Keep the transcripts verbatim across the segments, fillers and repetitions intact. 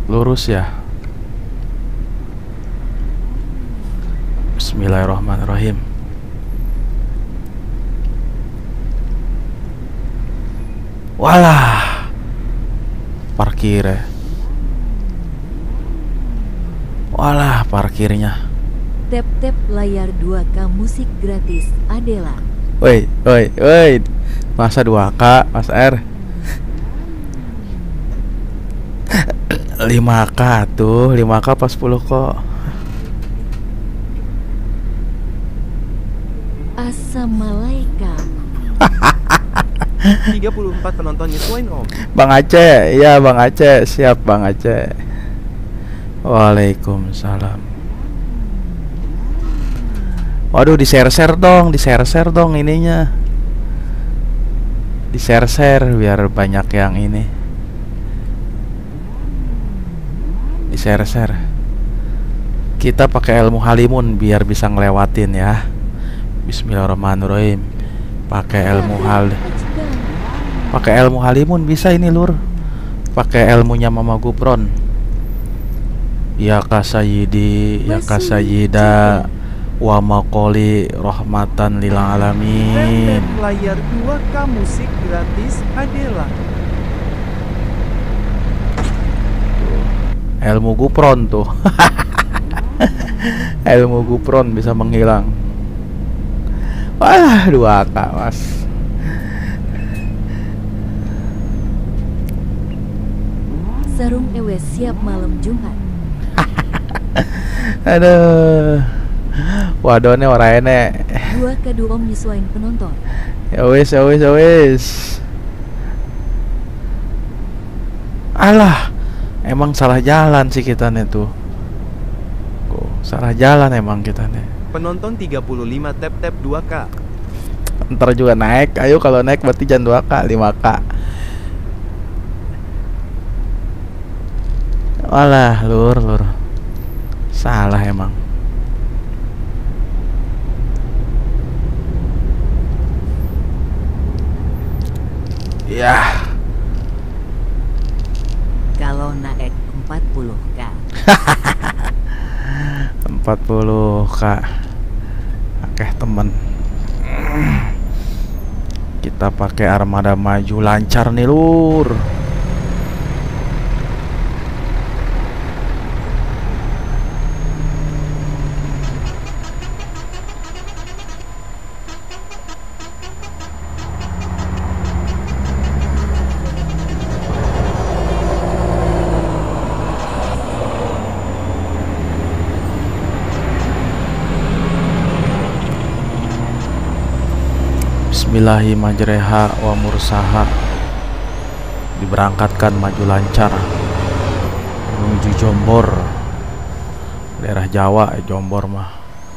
Lurus ya. Bismillahirrahmanirrahim. Walah, parkir ya. Walah, parkirnya. Tap-tap layar dua K musik gratis Adela. Woi, woi, woi. Masa dua K, Mas R? lima K tuh, lima K pas sepuluh kok. Assalamualaikum. tiga puluh empat penonton nyesuain om. Bang Aceh, iya Bang Aceh, siap Bang Aceh. Waalaikumsalam. Waduh, di share-share dong, di share-share dong ininya. Di share-share biar banyak yang ini. Di share-share. Kita pakai ilmu halimun biar bisa ngelewatin ya. Bismillahirrahmanirrahim. Pakai ilmu hal Pakai ilmu halimun bisa ini lur. Pakai ilmunya Mama Gupron. Ya kasayidi, ya kasayida, wa maqoli rahmatan lil alamin. Tap-tap layar dua K musik gratis Adela. Ilmu Gupron tuh. Ilmu Gupron bisa menghilang. Wah, dua K mas. Sarung ewes siap malam Jumat. Aduh. Wadone ora enek. dua K dua om nyesuain penonton. Ya wis, ya wis, ya wis. Alah, emang salah jalan sih kita nih tuh. Kok salah jalan emang kita nih. Penonton tiga puluh lima tap-tap dua K. Ntar juga naik. Ayo kalau naik berarti jangan dua K, lima K. Walah, lur, lur. Salah emang. Ya. Kalau naik empat puluh K. empat puluh K. Oke, temen. Kita pakai armada maju lancar nih, lur. Bismillahi majreha wa mursaha. Diberangkatkan maju lancar menuju Jombor, daerah Jawa. eh, Jombor mah.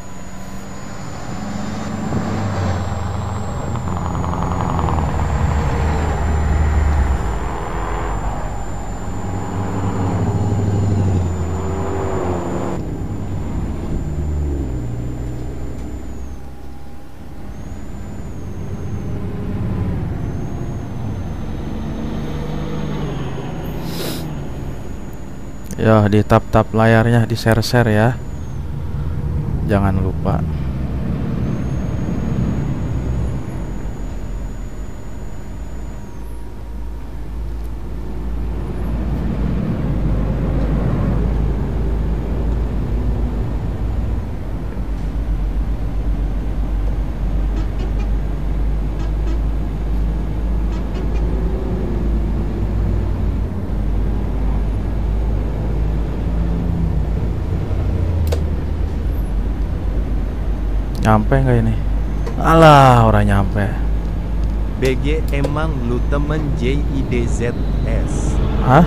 Ya, di tap-tap layarnya, di share-share ya. Jangan lupa. Nyampe nggak ini? Alah, orang nyampe. B G emang lu temen J I D Z S. Hah?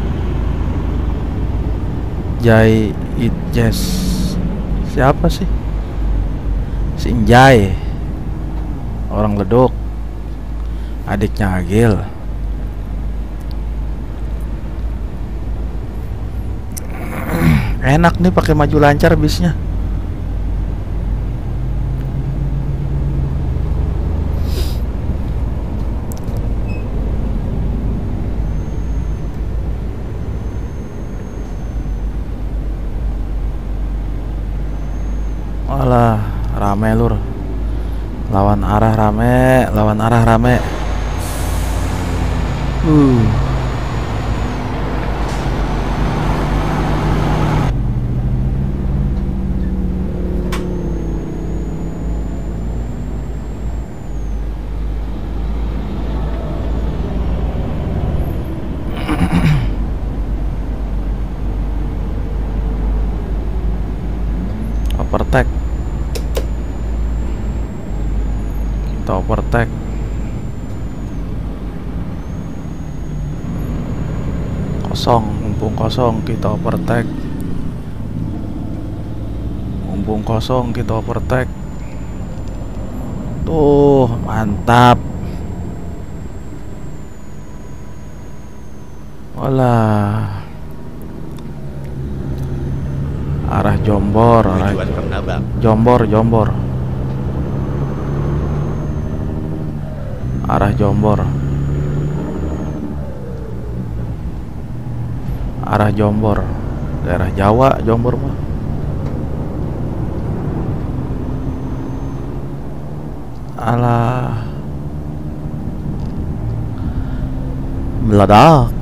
Jai Itjes. Siapa sih? Sinjai. Orang Ledok. Adiknya Agil. Enak nih pakai maju lancar bisnya. rame lur. Lawan arah rame, lawan arah rame. Uh. Overtake. Kita overtake. Kosong, mumpung kosong kita overtake. Mumpung kosong kita overtake. Tuh, mantap. Walah. Arah Jombor, arah Tujuan Pernabang. Jombor, Jombor. Arah Jombor. Arah Jombor. Daerah Jawa, Jombor, Pak. Alah. Meledak.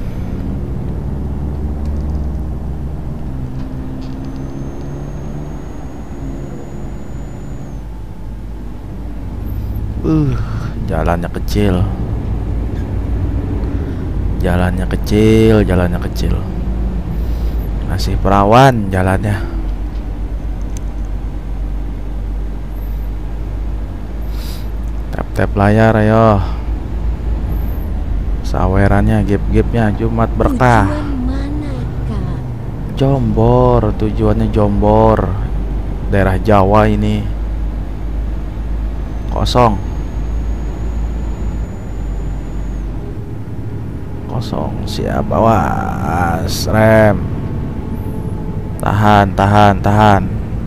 Uh, jalannya kecil. Jalannya kecil, jalannya kecil. Masih perawan jalannya. Tap-tap layar ayo. Sawerannya, gap-gapnya Jumat berkah. Tujuan mana, Kak? Jombor, tujuannya Jombor. Daerah Jawa ini. Kosong. Kosong, siap, awas, rem. Tahan, tahan, tahan.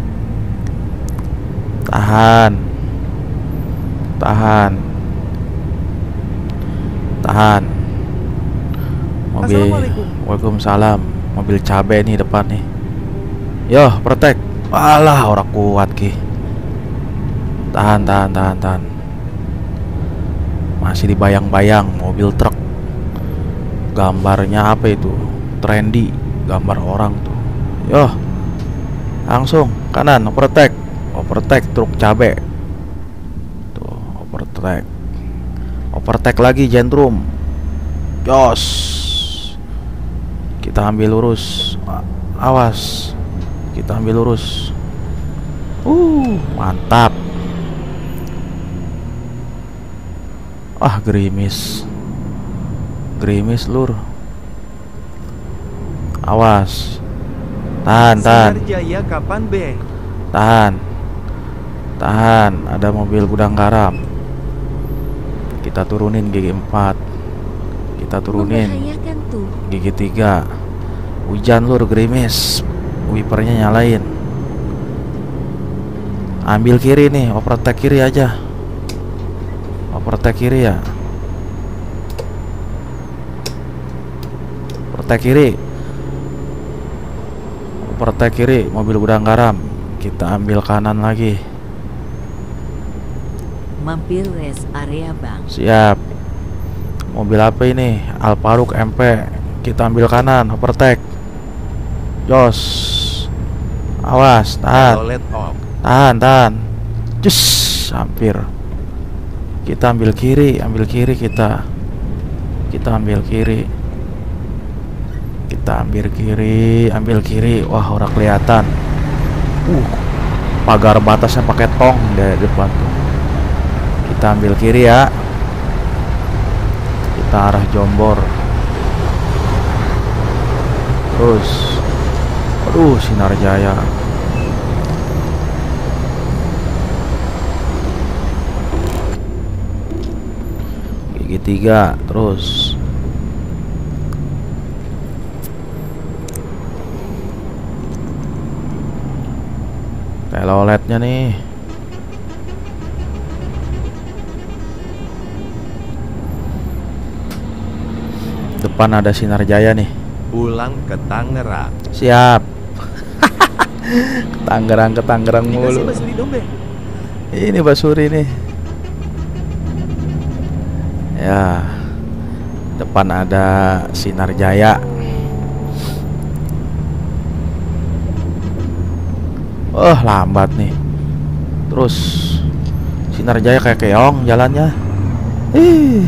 Tahan. Tahan. Tahan. Mobil. Assalamualaikum. Waalaikumsalam. Mobil cabe nih depan nih. Yo, protek. Walah, orang kuat ki. Tahan, tahan, tahan, tahan. Masih dibayang-bayang mobil truk. Gambarnya apa itu? Trendy, gambar orang tuh. Yo, langsung kanan, overtake, overtake truk cabe. Tuh, overtake, overtake lagi Gentrum. Jos, kita ambil lurus. Awas, kita ambil lurus. Uh, mantap. Ah, gerimis. Gerimis lur. Awas. Tahan, tahan. Sinar Jaya kapan be? Tahan. Tahan, ada mobil gudang garam. Kita turunin gigi empat. Kita turunin Membahayakan tuh. gigi tiga. Hujan lur, gerimis. Wipernya nyalain. Ambil kiri nih, overtake kiri aja. Overtake kiri ya. Overtake kiri. Overtake kiri, mobil gudang garam. Kita ambil kanan lagi. Mampir rest area Bang. Siap. Mobil apa ini? Alparuk M P. Kita ambil kanan, overtake. Jos. Awas, tahan. Rolet off. Tahan, tahan. Jus, hampir. Kita ambil kiri, ambil kiri kita. Kita ambil kiri. Kita ambil kiri, ambil kiri. Wah, orang kelihatan. Uh, pagar batasnya pakai tong dari depan tuh. Kita ambil kiri ya. Kita arah Jombor. Terus. Aduh, Sinar Jaya. Gigi tiga, terus. Teloletnya nih. Depan ada Sinar Jaya nih. Pulang ke Tangerang. Siap. Tangerang ke Tangerang Dikasih mulu. bas di dombe. Ini Basuri nih. Ya, depan ada Sinar Jaya. Oh, lambat nih. Terus Sinar Jaya kayak keong jalannya. Ih.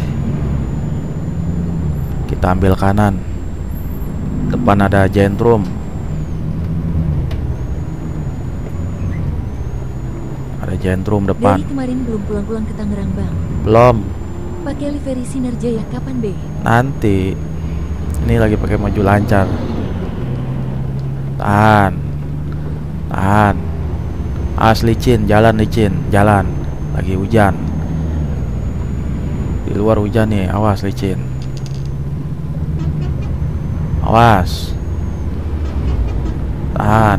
Kita ambil kanan. Depan ada Jentrum. Ada Jentrum depan. Dari kemarin belum pulang-pulang ke Tangerang, Bang. Belum. Pakai livery Sinar Jaya kapan, Be? Nanti. Ini lagi pakai maju lancar. Tahan. Tahan. As licin, jalan licin, jalan. Lagi hujan. Di luar hujan nih, awas licin. Awas. Tahan.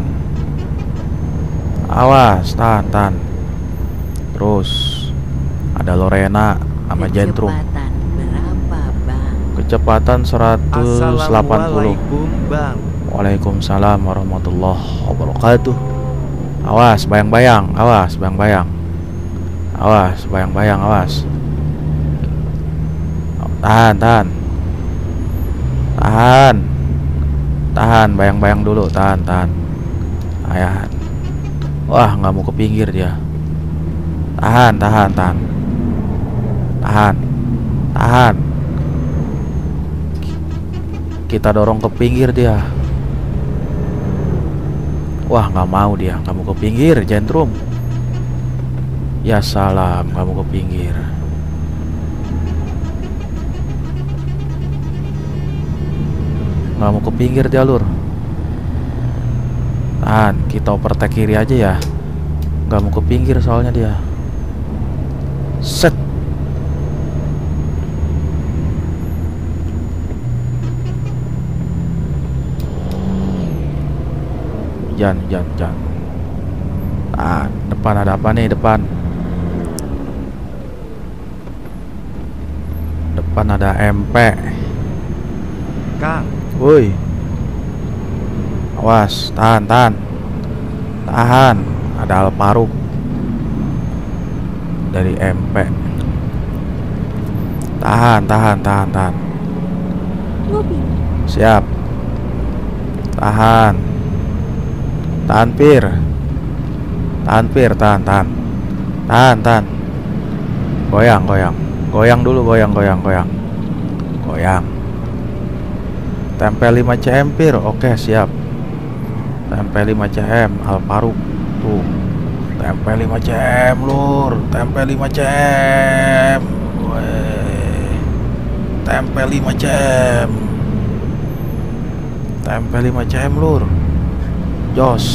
Awas, tahan, tahan. Terus ada Lorena sama Jentrum. Kecepatan berapa, Bang? Kecepatan seratus delapan puluh. Assalamualaikum Bang. Waalaikumsalam warahmatullahi wabarakatuh. Awas, bayang-bayang, awas, bayang-bayang. Awas, bayang-bayang, awas. Tahan, tahan. Tahan. Tahan, bayang-bayang dulu, tahan, tahan. Tahan. Wah, nggak mau ke pinggir dia. Tahan, tahan, tahan. Tahan. Tahan. Kita dorong ke pinggir dia. Wah, nggak mau dia, nggak mau ke pinggir, Jentrum. Ya salam, nggak mau ke pinggir. Nggak mau ke pinggir jalur. Tahan, kita overtake kiri aja ya. Nggak mau ke pinggir soalnya dia. Set. Jangan, jangan, jangan. Tahan, depan ada apa nih depan? Depan ada M P. Kang. Woi. Awas, tahan, tahan. Tahan, ada Alparo dari M P. Tahan, tahan, tahan, tahan. Ngopi. Siap. Tahan. Tahan pir. Tahan pir, tahan, tahan. Tahan, tahan. Goyang, goyang. Goyang dulu, goyang, goyang, goyang. Goyang. Tempel lima C M pir. Oke, siap. Tempel lima C M Alparo. Tuh. Tempel lima C M, Lur. Tempel lima C M. Weh. Tempel lima C M. Tempel lima C M, Lur. Jos.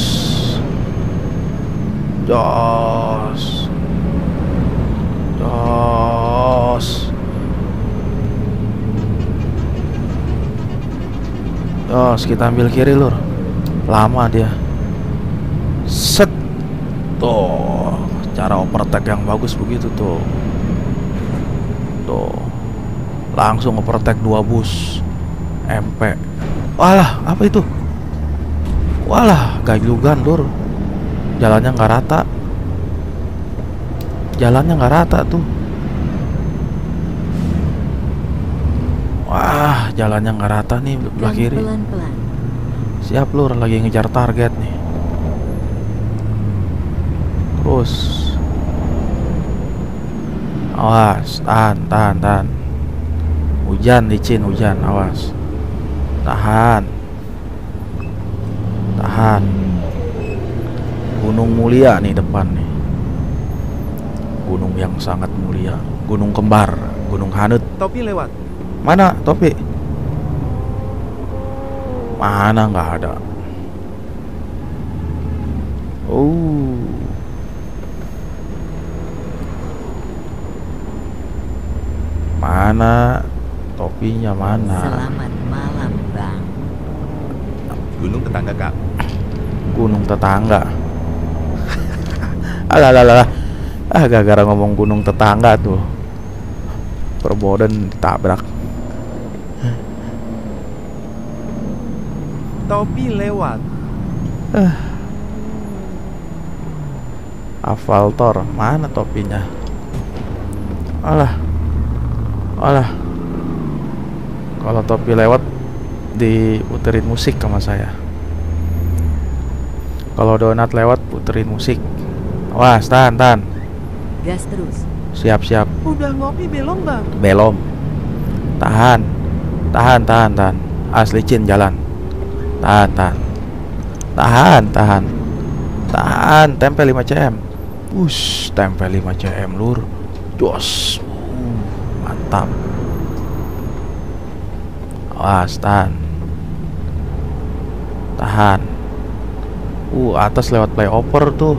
Jos. Jos. Jos, kita ambil kiri, Lur. Lama dia. Set. Tuh, cara overtake yang bagus begitu tuh. Tuh. Langsung overtake dua bus M P. Walah, apa itu? Walah, gayugan, Lur. Jalannya nggak rata. Jalannya nggak rata tuh. Wah, jalannya nggak rata nih belah kiri. Pelan-pelan. Siap, Lur, lagi ngejar target nih. Terus. Awas, tahan, tahan, tahan. Hujan, licin, hujan, awas. Tahan. Tahan. Gunung mulia nih depan nih. Gunung yang sangat mulia. Gunung kembar, Gunung Hanut. Topi lewat. Mana topi? Mana nggak ada. Oh. Mana topinya mana? Selamat malam, Bang. Gunung tetangga Kak. Gunung tetangga. Alah, alah, alah. Ah, gara-gara ngomong gunung tetangga tuh. Perboden ditabrak. Topi lewat. Eh. Avaltor, mana topinya? Alah, alah. Kalau topi lewat diputerin musik sama saya. Kalau donat lewat puterin musik. Wah, tahan, tahan. Gas terus. Siap, siap. Udah ngopi belum bang? Belum. Tahan, tahan, tahan, tahan. Asli Cin jalan. Tahan, tahan. Tahan, tahan. Tahan, tempel lima cm. Ush, tempel lima cm lur. Jos. Uh, mantap. Awas, tahan. Tahan. Uh, atas lewat flyover tuh.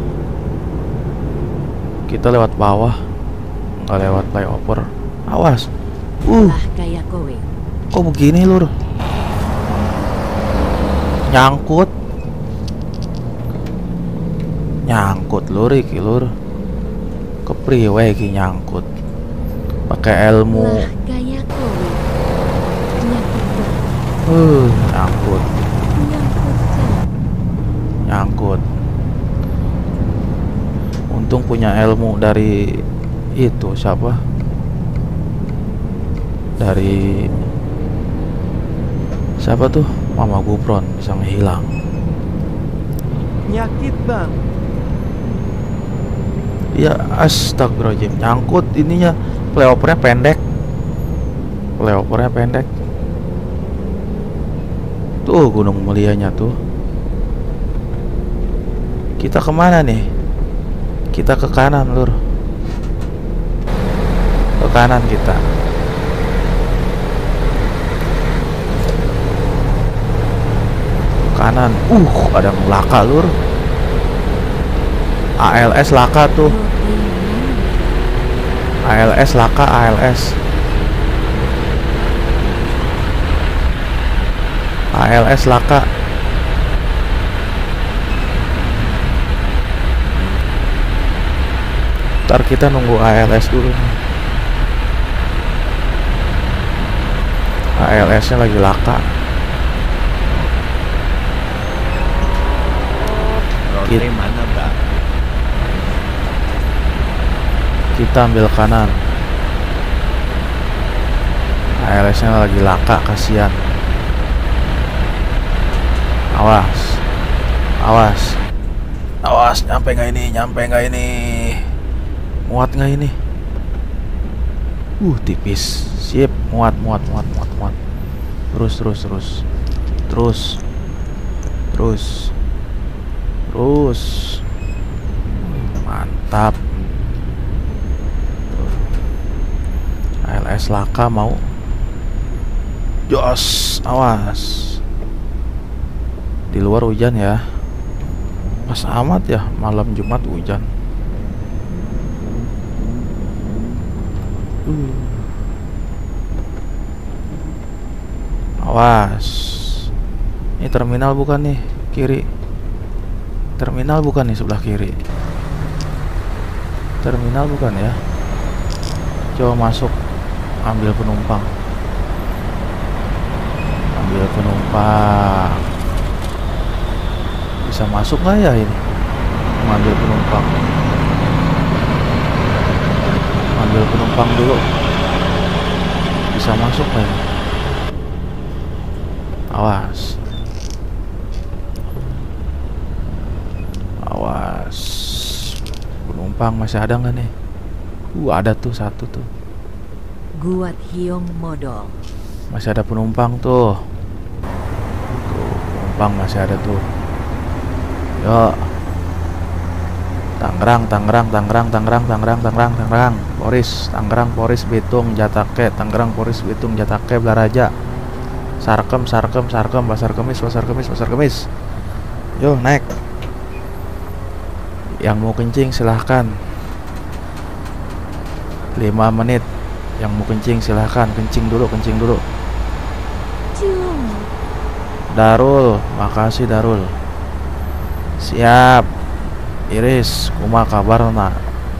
Kita lewat bawah. Nggak lewat flyover. Awas. Uh, Lah kayak kowe. kok begini lur? Nyangkut. Nyangkut lur iki lur. Kepriwe iki nyangkut. Pakai ilmu. Lah kayak kowe. Nyakit banget. Uh, nyangkut. Nyangkut kan. Nyangkut. Untung punya ilmu dari itu siapa? Dari siapa tuh? Mama Gupron bisa menghilang. Nyakit bang. Ya astagfirullahaladzim, nyangkut ininya. Flyovernya pendek. Flyovernya pendek. Tuh Gunung Mulianya tuh. Kita kemana nih? Kita ke kanan lur. Ke kanan kita. Kanan. Uh, ada yang laka lur. A L S laka tuh. A L S laka, A L S. A L S laka. Ntar kita nunggu A L S dulu. A L S nya lagi laka. Rote Kita- mana bang? Kita ambil kanan. A L S nya lagi laka, kasihan. Awas. Awas. Awas, nyampe nggak ini? Nyampe nggak ini? Muat nggak ini? Uh, tipis. Sip, muat, muat, muat, muat, muat. Terus, terus, terus. Terus. Terus. Terus. Mantap. A L S laka mau. Jos, awas. Di luar hujan ya. Pas amat ya, malam Jumat hujan. Uh. Awas. Ini terminal bukan nih, kiri. Terminal bukan nih sebelah kiri. Terminal bukan ya. Coba masuk. Ambil penumpang. Ambil penumpang. Bisa masuk nggak ya ini? Mengambil penumpang. Ambil penumpang dulu. Bisa masuk nggak ini? Awas. Awas. Penumpang masih ada nggak nih? Uh, ada tuh satu tuh. Guat Hyong modal. Masih ada penumpang tuh. Tuh, penumpang masih ada tuh. Yuk. Tangerang, Tangerang, Tangerang, Tangerang, Tangerang, Tangerang, Tangerang, Poris, Tangerang, Poris, Bitung, Jatake, Tangerang, Poris, Bitung, Jatake, Blaraja, Sarkem, Sarkem, Sarkem, Pasar Kemis, Pasar Kemis, Pasar Kemis. Yo, naik. Yang mau kencing silahkan. lima menit. Yang mau kencing silahkan. Kencing dulu, kencing dulu. Cium. Darul, makasih Darul. Siap. Iris, kuma kabarna.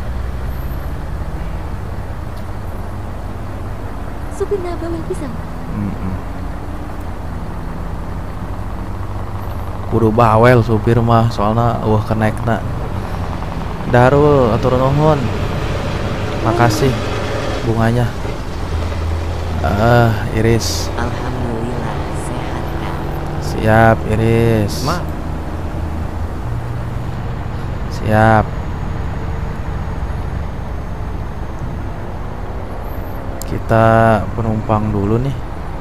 Supirna bawah pisang. Mm-mm. Kudu bawel supir mah soalnya wah kenaikna. Darul, atur nuhun. Makasih bunganya. Ah, Iris. Alhamdulillah sehat kan. Siap, Iris. Ma, Siap. Kita penumpang dulu nih.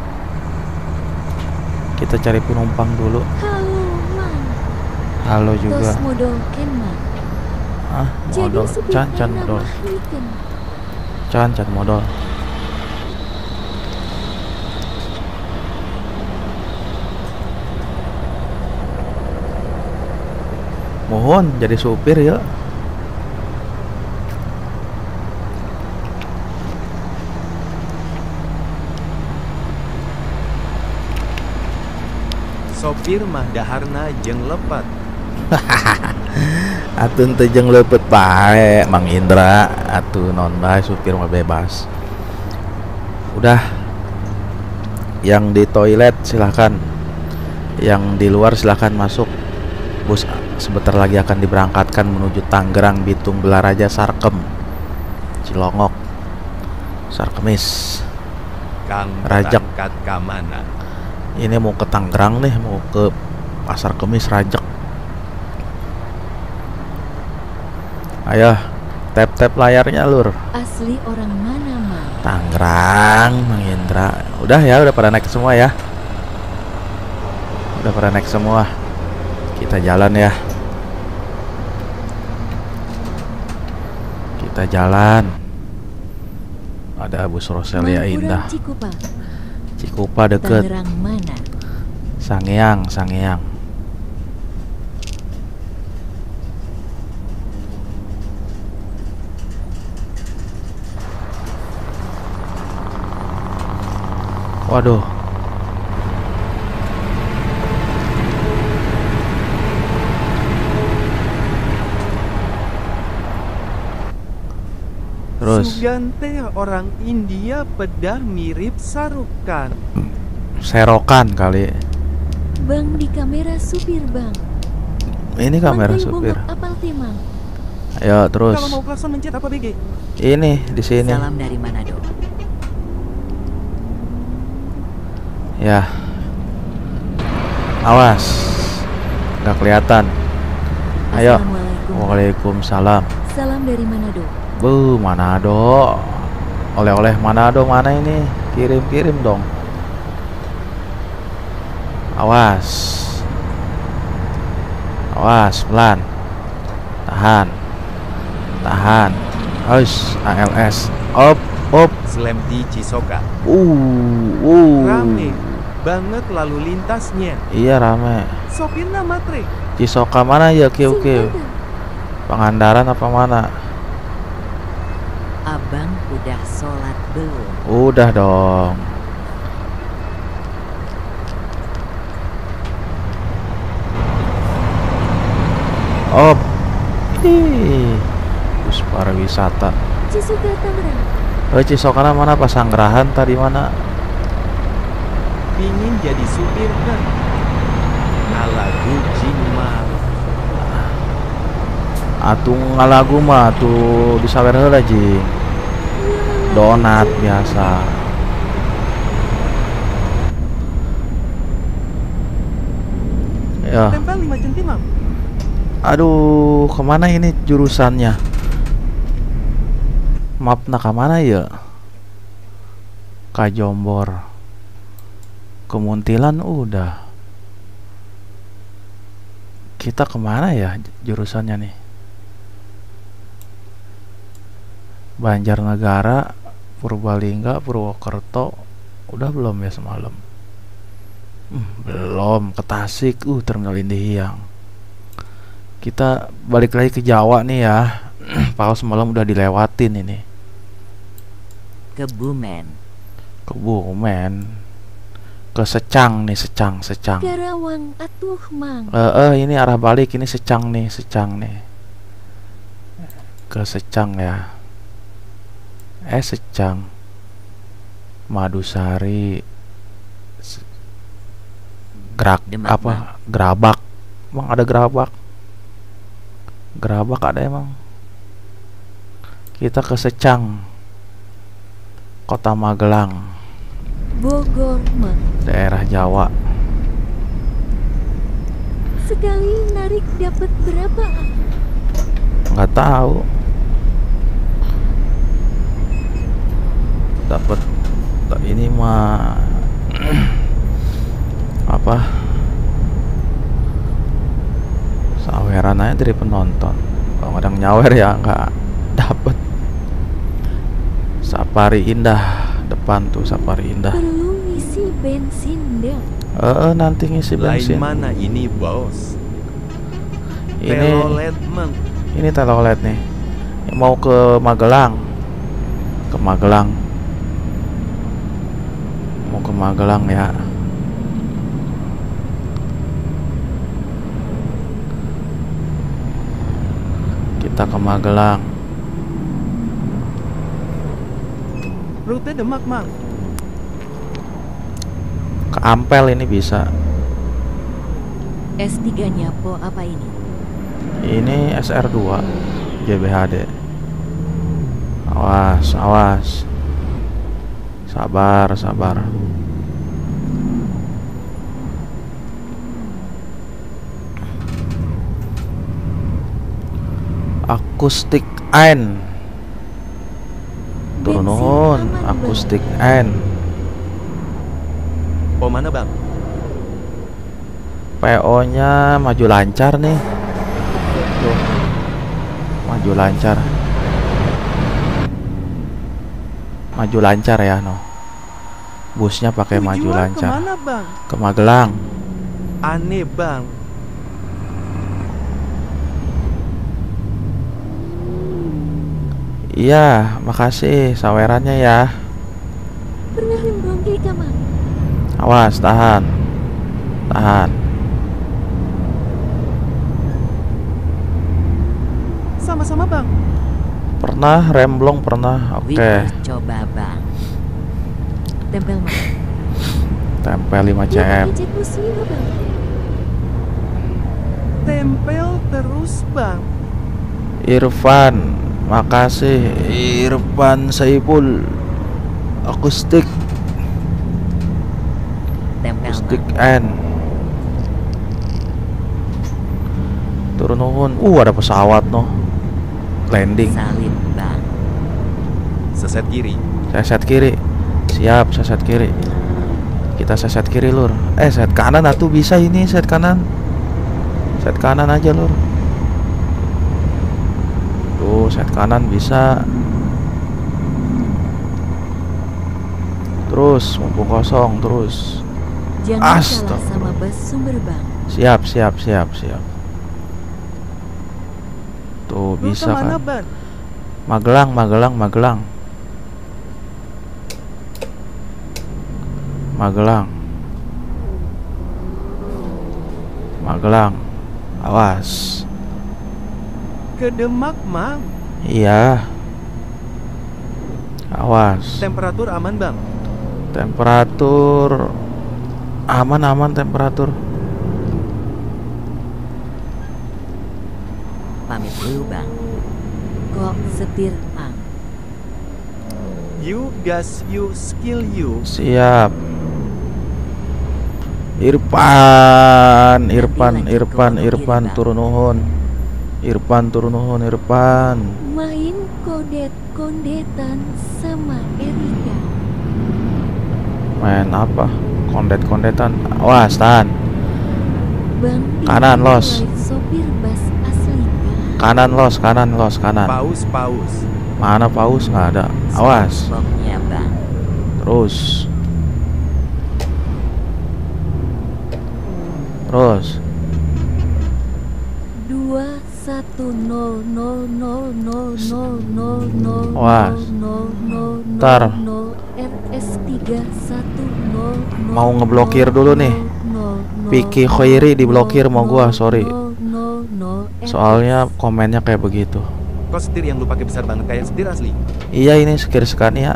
Kita cari penumpang dulu. Halo, Mang. Halo juga. Tos modal ken, Mang. Ah, Jadi modal. supir Can can kana modal. mahlikeun. Can can modal. Mohon jadi supir ya. sopir mah daharna jeung lepat. Atun teu jeung leupet bae Mang Indra, atuh non bae supir mah bebas. Udah. Yang di toilet silahkan. Yang di luar silahkan masuk. Bus sebentar lagi akan diberangkatkan menuju Tangerang, Bitung, Belaraja, Sarkem, Cilongok, Sarkemis, Kang Rajak. berangkat ka mana? Ini mau ke Tangerang nih, mau ke Pasar Kemis, Rajak. Ayo, tap-tap layarnya lur. Asli orang mana, Mang? Tangerang, Mang Indra. Udah ya, udah pada naik semua ya. Udah pada naik semua. Kita jalan ya. Kita jalan. Ada bus Roselia Mangkuran Indah. Cikupa. Cikupa deket. Tangerang mana? Sangiang, Sangiang. Waduh. Terus Sugan teh orang India pedah mirip Sarukan. serokan kali. Bang di kamera supir, Bang. Ini kamera Mantai supir. bongkok apal teh, Mang? Ayo terus. Kalau mau klakson mencet apa B G? Ini di sini. Salam dari Manado. Ya. Awas. Nggak kelihatan. Ayo. Assalamualaikum. Waalaikumsalam. Salam dari Manado. Bu, Manado. Oleh-oleh Manado mana ini? Kirim-kirim dong. Awas. Awas, pelan. Tahan. Tahan. Hus, A L S. Op, op. Slam di Cisoka. Uh, uh. Rame banget lalu lintasnya. Iya rame. Sopir nama trek. Cisoka mana ya, kiu kiu? Singkatan. Pangandaran apa mana? Abang udah sholat belum? Udah dong. Op. Ih. Bus pariwisata. Cisuga Tangerang. Oh, Cisokana mana? Pasanggerahan tadi mana? Pingin jadi supir kan? Ngalagu Jingmal. Atuh ngalagu mah tuh disawer heula jing. Donat biasa. Ya. Tempel lima centimam. Aduh, kemana ini jurusannya? Map nak kemana ya? Kajombor, Kemuntilan udah. Kita kemana ya jurusannya nih? Banjarnegara, Purbalingga, Purwokerto. Udah belum ya semalam? Hmm, belum. Ke Tasik, uh Terminal Indihiyang. Kita balik lagi ke Jawa nih ya. Padahal semalam udah dilewatin ini. Kebumen. Kebumen. Ke Secang nih, Secang, Secang. Karawang atuh, Mang. Eh, eh, ini arah balik, ini Secang nih, Secang nih. Ke Secang ya. Eh, Secang. Madusari. Se- Gerak Demak, apa? Gerabak. Emang ada gerabak? Gerabak ada emang. Kita ke Secang, Kota Magelang, Bogor, Mang. daerah Jawa. Sekali narik dapat berapa? Nggak tahu. Dapat ini mah apa? Saweran aja dari penonton. Kalau kadang nyawer ya nggak dapet. Safari Indah depan tuh, Safari Indah. Perlu ngisi bensin dong. Eh nanti ngisi Lain bensin. mana ini bos? Ini Telolet mang. ini telolet nih. Mau ke Magelang. Ke Magelang. Mau ke Magelang ya. Kita ke Magelang. Rute Demak mang. Ke Ampel ini bisa. S tiga nya po apa ini? Ini S R dua J B H D. Awas, awas. Sabar, sabar. Akustik N. Turun nuhun, akustik N. Oh mana bang? P O-nya maju lancar nih. Tuh. Maju lancar. Maju lancar ya, no. Busnya pakai maju Tujuan lancar. Kemana bang? Ke Magelang. Aneh bang. Iya, makasih sawerannya ya. Pernah remblong ke kamar? Awas, tahan. Tahan. Sama-sama bang. Pernah remblong pernah. Oke. Wih, coba bang. Tempel Mang. Tempel lima C Ya, M. pakai jet muslim, Bang. Tempel terus bang. Irfan, makasih. Irfan Saipul. Akustik, Tempel akustik bang. N. Turun nuhun. Uh, ada pesawat noh. Landing. Salib bang. Seset kiri. Seset kiri. Siap, seset kiri. Kita seset kiri, Lur. Eh, set kanan atuh bisa ini, set kanan. Set kanan aja, Lur. Tuh, set kanan bisa. Terus, mumpung kosong, terus. Jangan salah Astagfirullah. sama bus sumber, Bang. Siap, siap, siap, siap. Tuh, Rute bisa mana kan. bang? Magelang, Magelang, Magelang. Magelang. Magelang. Awas. Ke Demak mang. Iya. Awas. Temperatur aman bang. Temperatur aman-aman temperatur. Pamit dulu bang. Kok setir ang? You gas you skill you. Siap. Irfan, Irfan, lanjut ke Irfan, Wonogiri, Irfan Bang. turun nuhun. Irfan turun nuhun, Irfan. Main kodet-kondetan sama Erika. Main apa? Kondet-kondetan. Awas, tahan. Bang Kanan, Iwan los. wife sopir bus asli kah? Kanan los, kanan los, kanan. Paus paus. Mana paus? Nggak ada. Awas. Boxnya bang. Terus. Terus. Dua satu nol nol nol nol nol nol nol Wah. nol nol Ntar. nol R S tiga satu nol nol Mau ngeblokir dulu nih. nol nol Piki Khairi diblokir mau gua, nol sorry. nol nol nol Soalnya komennya kayak begitu. Kok setir yang lu pakai besar banget kayak setir asli? Iya, ini sekir Scania.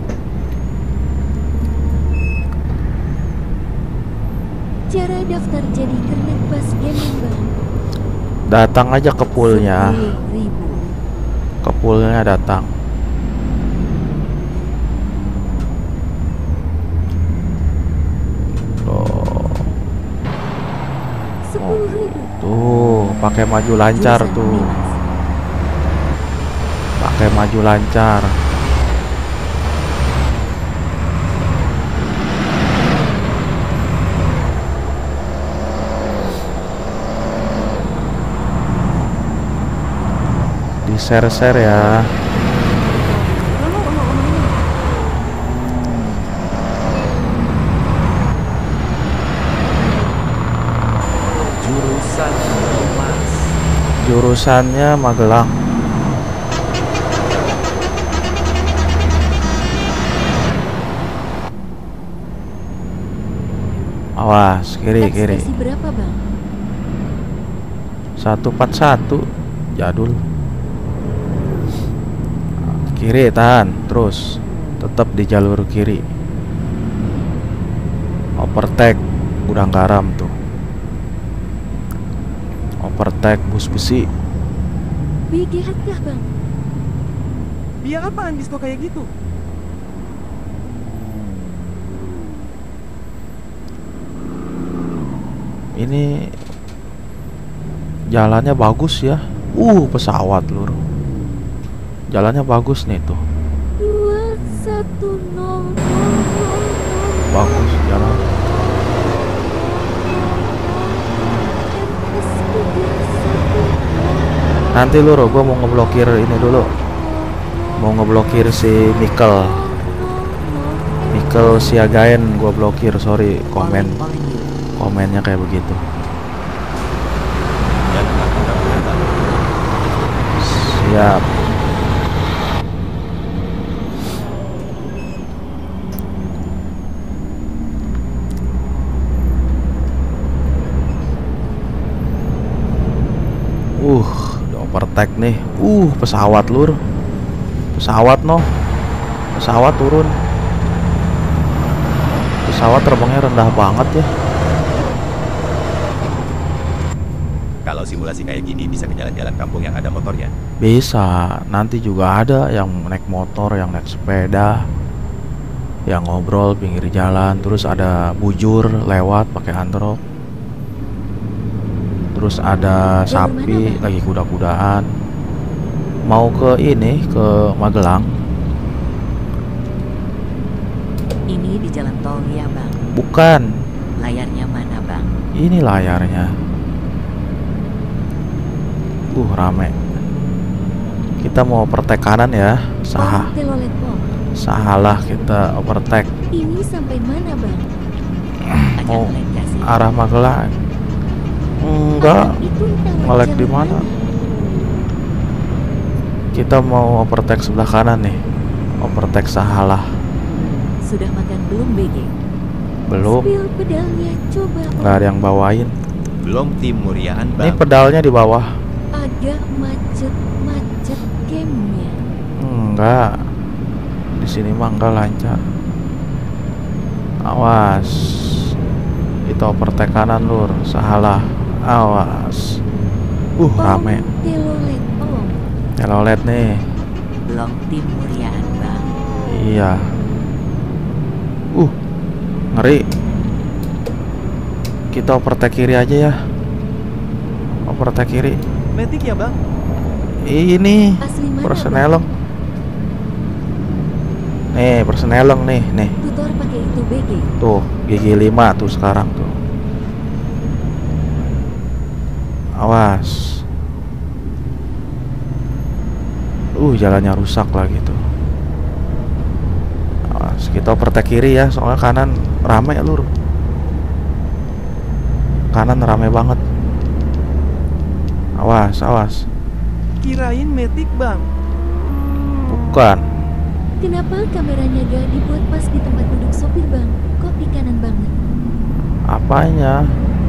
Cara daftar jadi kernet bus gaming, Bang. Datang aja ke poolnya. sepuluh ribu. ke poolnya datang. Tuh, Sepuluh ribu. tuh pakai maju lancar Jurusan tuh, bebas. pakai maju lancar. Di share-share ya. Jurusan Mas. Jurusannya Magelang. Awas, kiri kiri. Ekspresi berapa bang? satu empat satu jadul. Kiri tahan, terus tetap di jalur kiri. Overtake gudang garam tuh. Overtake bus besi. B G H kah bang? Biar apaan disko kayak gitu? Ini jalannya bagus ya. Uh, pesawat lur. Jalannya bagus nih tuh. Dua satu nol nol nol. Bagus jalan. S tiga satu. Nanti lur, gua mau ngeblokir ini dulu. Mau ngeblokir si Mikel. Mikel siagain gua blokir, sorry komen. Calling, calling you. Komennya kayak begitu. Janganlah mudah-mudahan. Siap. Uh, udah overtake nih. Uh, pesawat lur. Pesawat noh. Pesawat turun. Pesawat terbangnya rendah banget ya. Kalau simulasi kayak gini bisa ke jalan-jalan kampung yang ada motornya. Bisa, nanti juga ada yang naik motor, yang naik sepeda, yang ngobrol pinggir jalan, terus ada bujur lewat pakai antrok. Terus ada Jalur sapi mana, Bang? lagi kuda-kudaan. Mau ke ini, ke Magelang. Ini di jalan tol ya bang. Bukan, Layarnya mana bang? ini layarnya. Uh, rame. Kita mau overtake kanan ya. Saha, Pom telolet pom. salah kita overtake Ini sampai mana bang? Ajak mau ngelag gak sih? arah Magelang. Enggak, Anak itu lewat nge-lag di jalur mana? Kita mau overtake sebelah kanan nih. Overtake salah. Sudah makan belum B G? Belum, Spill pedalnya coba Om. nggak ada yang bawain. Belum tim Muriaan Ini bang. pedalnya di bawah. Agak macet-macet gamenya. Enggak. Di sini mah enggak lancar. Awas. Kita overtake kanan lur, salah. Awas. Uh, rame. Om telolet om. Telolet nih. Belum tim Muriaan bang. Iya. Uh, ngeri. Kita overtake kiri aja ya. Overtake kiri. Metik ya bang. Ini Asli mana bang? personeleng. Nih, personeleng nih, nih. Tutor pakai itu B G. Tuh, gigi lima tuh sekarang tuh. Awas. Uh, jalannya rusak lagi tuh. Awas, kita overtake kiri ya, soalnya kanan rame lur. Kanan rame banget. Awas, awas. Kirain metik bang. Bukan. Kenapa kameranya gak dibuat pas di tempat duduk sopir bang? Kok di kanan banget? Apanya?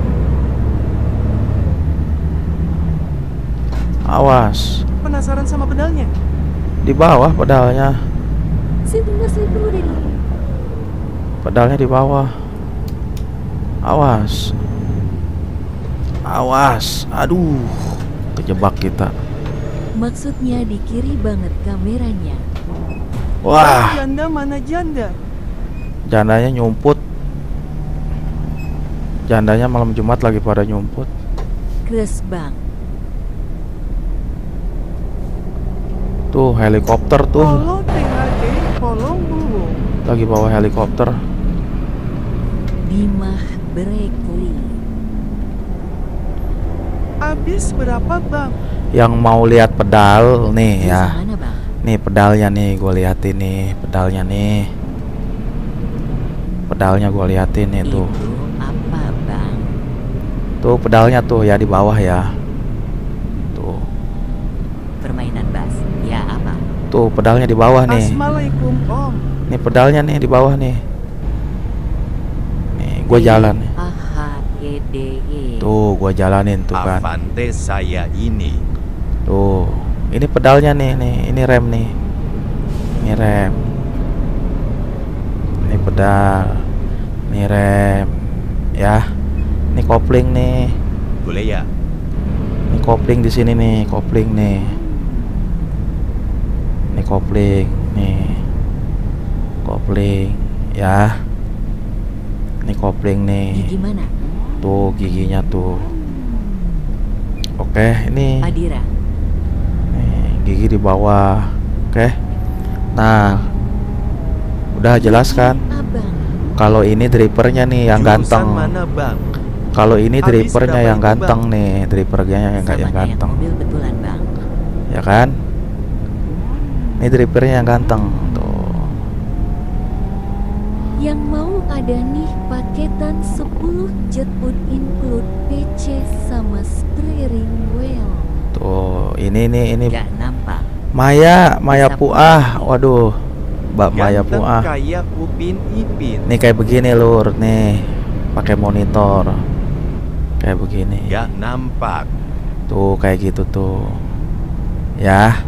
Awas. Penasaran sama pedalnya? Di bawah pedalnya. Saya tunggu, saya tunggu dari. Pedalnya di bawah. Awas. Awas. Aduh. Kejebak kita. Maksudnya di kiri banget kameranya. Wah, Janda mana janda? jandanya nyumput. Jandanya malam Jumat lagi pada nyumput. Kres bang. Tuh helikopter tuh, Polo T H D, polong dulu. lagi bawa helikopter. Bimah Brekli. Habis berapa bang? Yang mau lihat pedal nih ya. Mana bang? Nih pedalnya nih, gue liatin nih pedalnya nih. Pedalnya gue liatin nih tuh. Itu apa bang? Tuh pedalnya tuh ya di bawah ya. Tuh, Permainan bass. Ya apa? tuh pedalnya di bawah nih. Assalamualaikum om. Nih pedalnya nih di bawah nih. Nih gue jalan nih. A H E D E. Tuh gue jalanin tuh kan. Avante saya ini. Tuh, ini pedalnya nih, nih, ini rem nih. Ini rem. Ini pedal. Ini rem. Ya. Ini kopling nih. Boleh ya? Ini kopling di sini nih, kopling nih. Ini kopling nih. Kopling, ya. Ini kopling nih. Gimana? Tuh giginya tuh. Oke, ini Adira. nih, gigi di bawah. Oke. Nah, udah jelas kan? Abang. Kalau ini dripernya nih yang Jurusan ganteng. mana bang? Kalau ini Habis dripernya berapa yang itu, ganteng nih, dripernya yang enggak Sama yang kayak ganteng. mobil betulan bang. Ya kan? Ini dripernya yang ganteng tuh. Yang mau ada nih paketan sepuluh jet would include P C sama steering wheel. Tuh, ini nih ini Gak nampak. Maya, Maya Puah. Waduh. Mbak Maya Ganteng Puah. kayak Upin Ipin. Nih kayak begini lur, nih. Pakai monitor. Kayak begini. Gak nampak. Tuh kayak gitu tuh. Ya.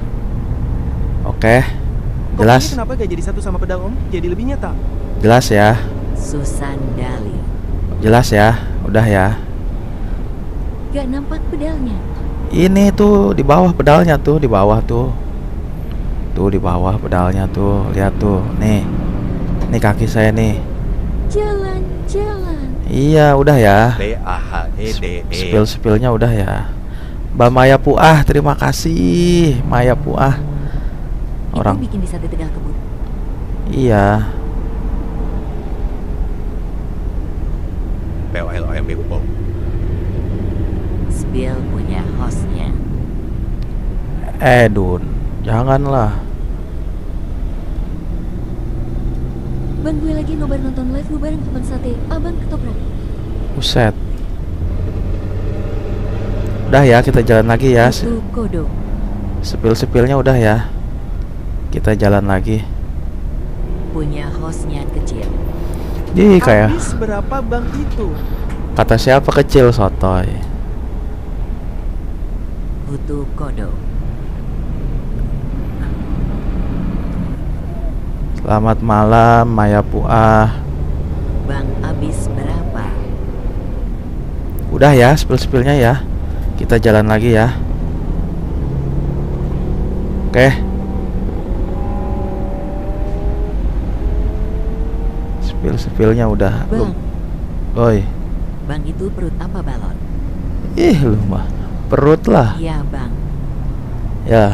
Oke. Kok Jelas, ini kenapa gak jadi satu sama pedal om? Jadi lebih nyata. jelas ya. Susan Dali. Jelas ya. Udah ya. Gak nampak pedalnya. Ini tuh di bawah pedalnya tuh, di bawah tuh. Tuh di bawah pedalnya tuh. Lihat tuh. Nih. Nih kaki saya nih. Jalan-jalan. Iya, udah ya. T A H E D E. Spill-spillnya udah ya. Mbak Maya Puah, terima kasih Maya Puah. Orang Itu bikin di sate Tegal Kebun. iya. P O L O M B Pop. Spill punya hostnya. Eh Dun, janganlah. Bang, gue lagi nobar nonton live lu bareng teman sate. Abang ketoprak. Buset. Udah ya, kita jalan lagi ya. Itu kodo. Spill-spillnya udah ya. Kita jalan lagi. Punya hostnya kecil. Ih kayak Habis berapa bang itu? kata siapa kecil sotoy. Butuh kodo. Selamat malam Maya Puah. Bang abis berapa? Udah ya, spill-spillnya ya. Kita jalan lagi ya. Oke. Spill-spillnya udah. Bang, Oi. Bang itu perut apa balon? Ih lu mah. Perut lah. Iya bang. Ya.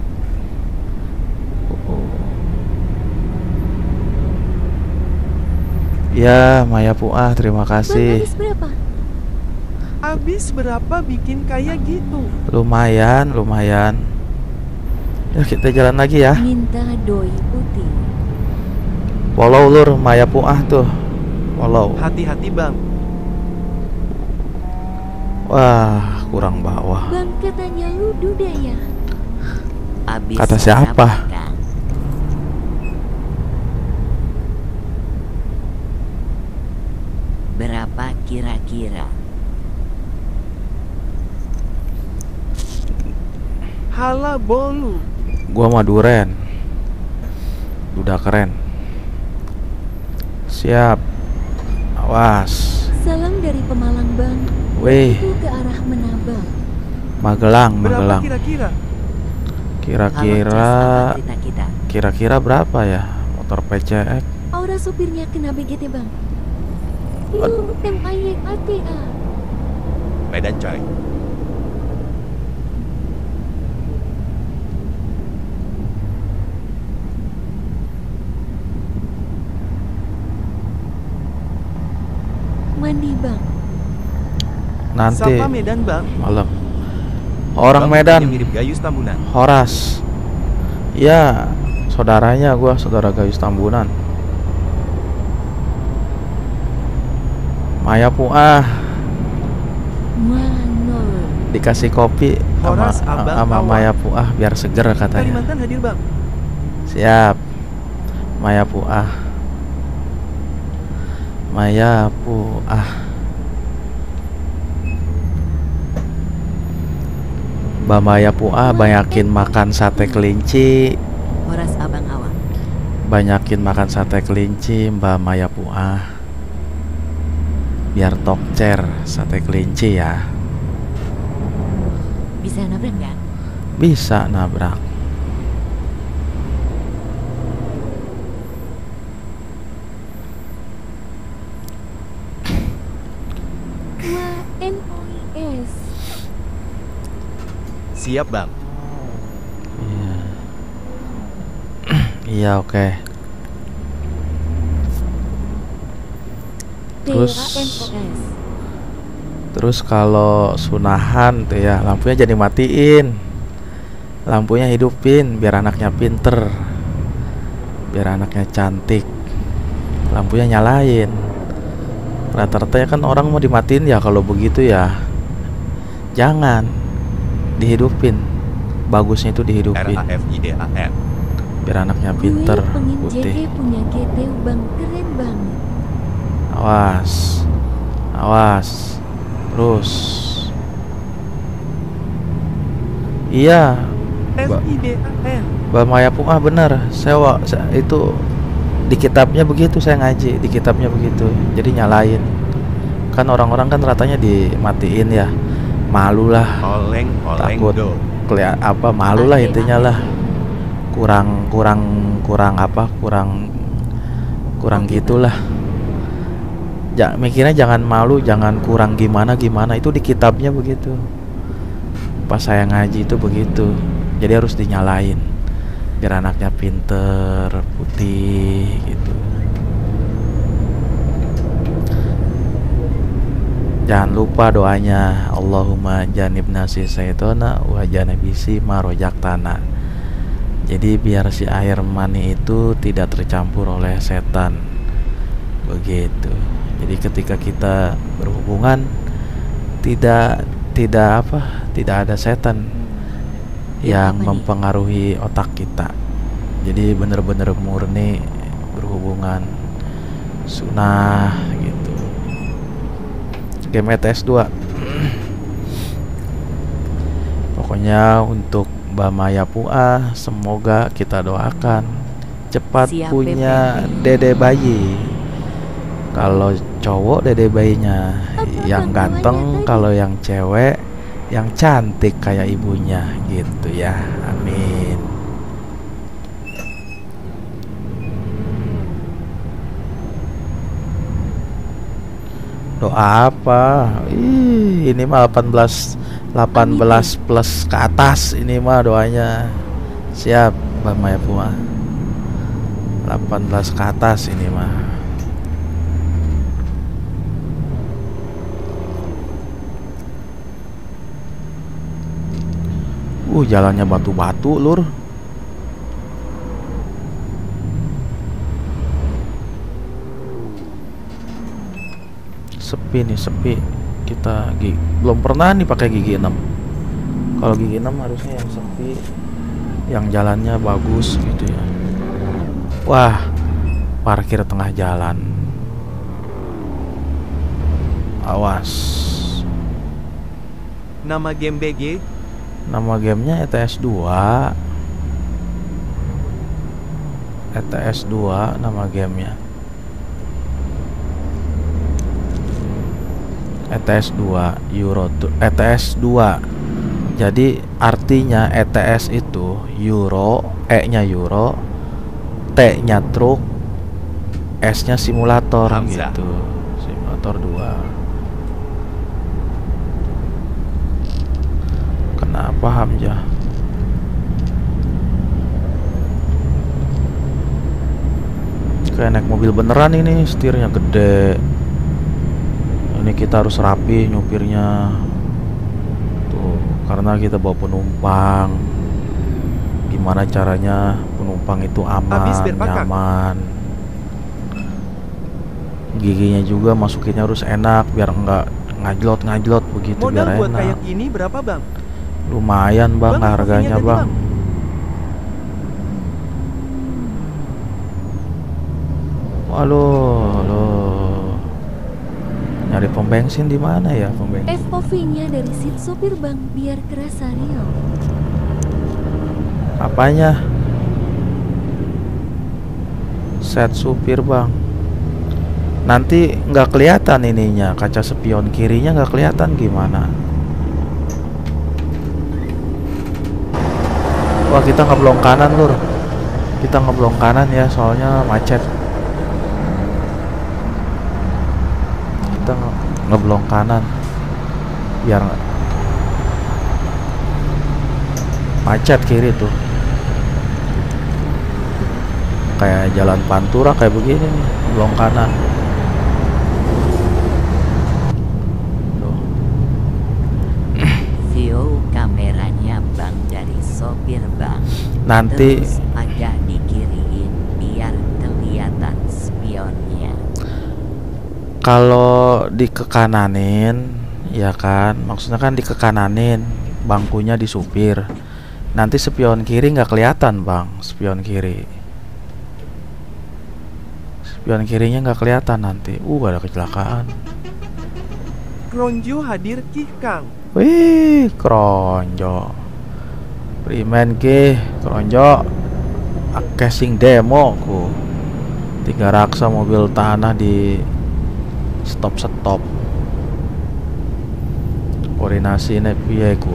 Ya, Maya Puah, terima bang kasih. habis berapa? Habis berapa bikin kayak gitu? Lumayan, lumayan. Ya, kita jalan lagi ya. Minta doi putih. Follow lur Maya Puah tuh. Follow. Hati-hati bang. Wah, kurang bawah. Bang, katanya lu duda ya. Abis Kata siapa? berapa, Kang? Berapa kira-kira? Hala bolu. Gua mah duren. Udah keren. Siap. Awas. Salam dari Pemalang, Bang. Wih, Itu ke arah Menabang. Magelang, Berapa Magelang. kira-kira? Kira-kira Halo, Ces, apa cerita kita? kira-kira berapa ya motor P C X? Aura supirnya kena B G T bang. Yuh, M A Y A T A. Medan coy. Mandi bang. Nanti Sapa Medan bang? malam. Orang Bang, Medan, yang mirip Gayus Tambunan. Horas. Ya, saudaranya gua, saudara Gayus Tambunan. Maya Puah Manol. dikasih kopi sama Horas, Abang, sama Awang. Maya Puah biar seger katanya. Kalimantan hadir bang. Siap. Maya Puah. Maya Puah. Mbak Maya Puah banyakin makan sate kelinci. Horas Abang Awang. Banyakin makan sate kelinci Mbak Maya Puah. Biar tokcer sate kelinci ya. Bisa nabrak nggak? Bisa nabrak. Wah, N O I S. Siap bang. Iya. Iya oke. Terus T A N O S. Terus kalau sunahan tuh ya lampunya jadi matiin. Lampunya hidupin biar anaknya pinter. Biar anaknya cantik. Lampunya nyalain. Rata-rata kan orang mau dimatiin ya kalau begitu ya. Jangan dihidupin. Bagusnya itu R dihidupin. A F I D A N. Biar anaknya pinter, Gue pengen J T putih. punya G T bang, keren banget. Awas. Awas. Terus. Iya, F I D A N. Mbak Maya Puah bener. Saya, wa- saya itu di kitabnya begitu, saya ngaji di kitabnya begitu. Jadi nyalain. Kan orang-orang kan ratanya dimatiin ya. Malu lah, Oleng oleng takut go. keliat apa malu lah intinya lah. Kurang kurang kurang apa? Kurang kurang gitulah. Ja, mikirnya jangan malu, jangan kurang gimana gimana, itu di kitabnya begitu. Pas saya ngaji itu begitu. Jadi harus dinyalain biar anaknya pinter, putih gitu. Jangan lupa doanya, Allahumma janibna si syaitona wa janibisi ma rojaktana. Jadi biar si air mani itu tidak tercampur oleh setan. Begitu. Jadi ketika kita berhubungan tidak tidak apa? Tidak ada setan Ya, yang apa nih? mempengaruhi otak kita. Jadi benar-benar murni berhubungan sunnah gitu. Game E T S dua. Pokoknya untuk Mbak Maya Puah, semoga kita doakan cepat Siap, punya Beb. dede bayi. Kalau cowok dede bayinya yang ganteng, kalau yang cewek yang cantik kayak ibunya gitu ya. Amin. Doa apa? Ih, ini mah delapan belas delapan belas plus ke atas ini mah doanya. Siap, Mbak Maya Puah. delapan belas ke atas ini mah. Uh, jalannya batu-batu, Lur. Sepi nih, sepi. Kita gigi, belum pernah nih pakai gigi enam. Kalau gigi enam harusnya yang sepi, yang jalannya bagus gitu ya. Wah, parkir tengah jalan. Awas. Nama game B G. Nama gamenya E T S dua. E T S dua nama gamenya. E T S dua Euro tu- E T S dua. Jadi artinya E T S itu Euro, E-nya Euro, T-nya truk, S-nya simulator Hamzah. gitu. Simulator dua. Kenapa Hamzah? Kayak naik mobil beneran ini, setirnya gede. Ini kita harus rapi nyupirnya. Tuh, karena kita bawa penumpang. Gimana caranya penumpang itu aman, Habis berpakak. nyaman. Giginya juga masukinnya harus enak biar enggak ngajlot-ngajlot begitu, Modal biar buat enak. kayak gini berapa bang? Lumayan bang, Bang, harganya kopinya tadi, bang. Bang. Waduh, loh. Nyari pom bensin di mana ya pom bensin? F O V-nya dari seat sopir bang, biar kerasa real. Apanya? Set supir bang. Nanti nggak kelihatan ininya, kaca spion kirinya nggak kelihatan gimana? Wah, kita ngeblong kanan lur. Kita ngeblong kanan ya, soalnya macet. Kita nge ngeblong kanan biar macet kiri tuh. Kayak jalan pantura kayak begini nih, ngeblong kanan. Tuh. View kameranya bang dari sopir bang. Nanti Terus agak dikiriin biar kelihatan spionnya. kalau dikekananin, ya kan, maksudnya kan dikekananin, bangkunya di supir. Nanti spion kiri nggak kelihatan bang, spion kiri. Spion kirinya nggak kelihatan nanti. Uh, ada kecelakaan. Kronjo hadir kih kang? Wih, kronjo. Primen ki, kronjo. Casing demo ku. Tiga raksa mobil tanah di stop-stop. Koordinasi ne piye ku.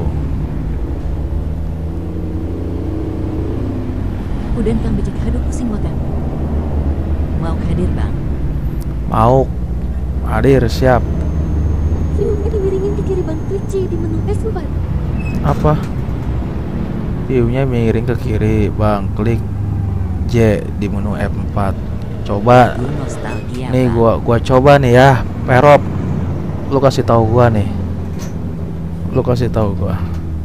Udah kang becek haduh pusing makan. Mau hadir bang? Mau hadir, siap. View-nya dimiringin ke kiri bang, klik C di menu S empat. Apa? View-nya miring ke kiri, bang. Klik J di menu F empat. Coba Lagu nostalgia nih, bang. gua gua coba nih ya, Perop. Lu kasih tahu gua nih. Lu kasih tahu gua.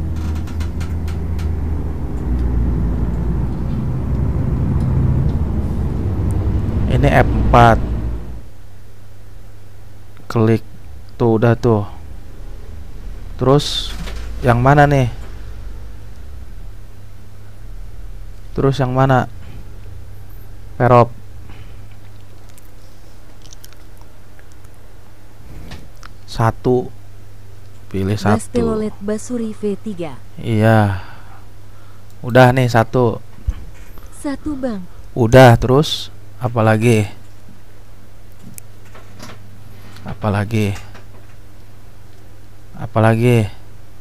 Ini F empat. Klik tuh, udah tuh. Terus yang mana nih? Terus yang mana? Perop. Satu. Pilih Bas satu. Telolet Basuri V tiga. Iya. Udah nih satu. Satu bang. Udah, terus apalagi? Apalagi? Apalagi?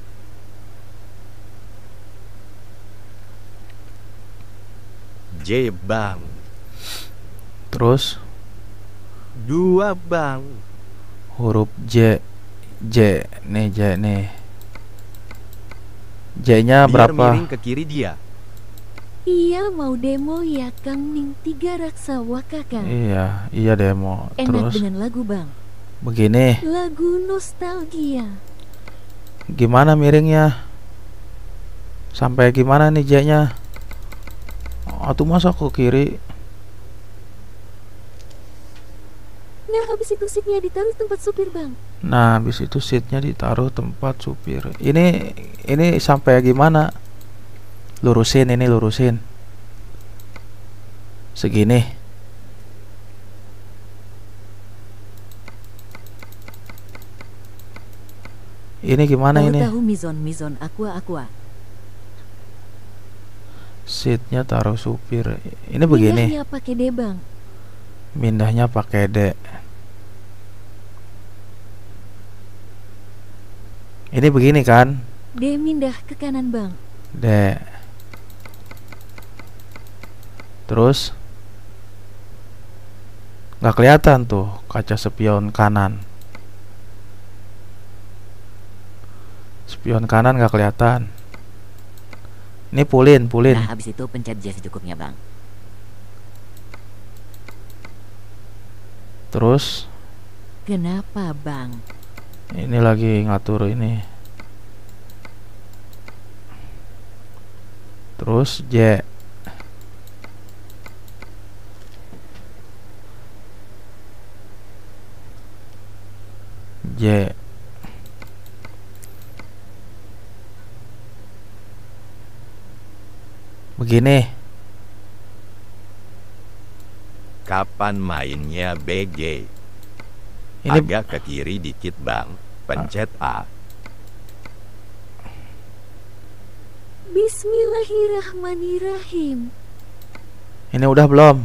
J bang. Terus Dua bang. huruf J. J nih, J nih. J-nya Biar berapa? miring ke kiri dia. Iya mau demo ya Kang Ning tiga raksa wakaka. Iya, iya demo. Enak Terus dengan lagu bang. begini. Lagu nostalgia. Gimana miringnya? Sampai gimana nih J-nya? Atau masa ke kiri? Nah habis itu seatnya ditaruh tempat supir bang. Nah, habis itu seatnya ditaruh tempat supir. Ini ini sampai gimana? Lurusin ini, lurusin. Segini. Ini gimana Tahu ini? tahu mizon mizon aqua aqua. Seatnya taruh supir. Ini begini. Pindahnya pakai D bang. Mindahnya pakai D. Ini begini kan? D mindah ke kanan bang. D. Terus nggak kelihatan tuh kaca spion kanan. Spion kanan nggak kelihatan. Ini pulin, pulin. Nah, habis itu pencet J secukupnya, Bang. Terus Kenapa bang? ini lagi ngatur ini. Terus J. J. Begini. Kapan mainnya B G? Ini Agak ke kiri dikit bang. Pencet A. Bismillahirrahmanirrahim. ini udah belum?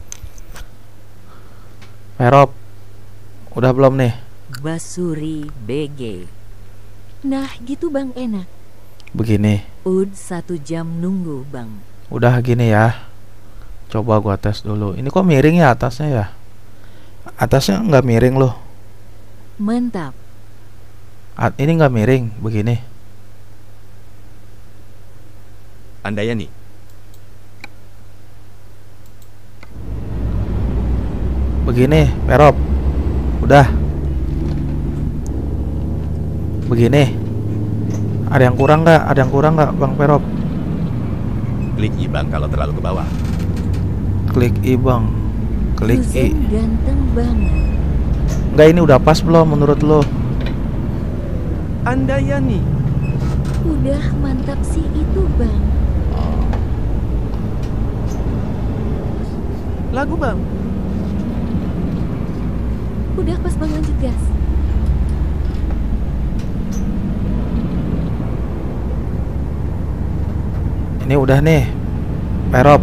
Perop. Udah belum nih? Basuri B G. Nah gitu bang enak. Begini. Ud satu jam nunggu, Bang. Udah gini ya. Coba gua tes dulu. Ini kok miring ya atasnya ya? Atasnya nggak miring loh. Mantap. At ini nggak miring, begini. Andayani. Begini, Perop. Udah. Begini. Ada yang kurang nggak? Ada yang kurang nggak, Bang Perop? Klik I bang kalau terlalu ke bawah. Klik I, Bang. Klik I. Yuzen ganteng banget. Nggak, ini udah pas belum menurut lo? Andayani. Udah mantap sih itu bang. Lagu bang. Udah pas bang, lanjut gas. Ini udah nih, Perop.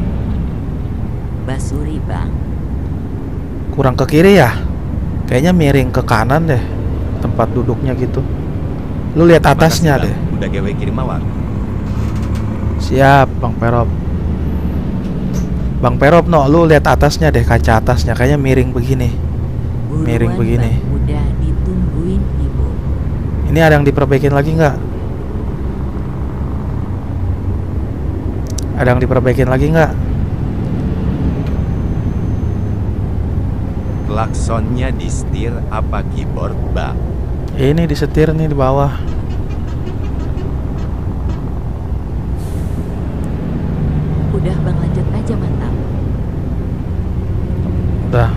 Basuri, Bang. Kurang ke kiri ya? Kayaknya miring ke kanan deh, tempat duduknya gitu. Lu lihat atasnya Makasih, deh. Bang. Udah gawe kirim mawar. Siap, Bang Perop. Bang Perop, no, lu lihat atasnya deh, kaca atasnya kayaknya miring begini. Buruan, Miring begini. Bang. Udah ditungguin Ibu. Ini ada yang diperbaikin lagi nggak? Ada yang diperbaikin lagi nggak? Klaksonnya di setir apa keyboard bang? Ini disetir nih di bawah. Udah, Bang, lanjut aja, mantap. Udah.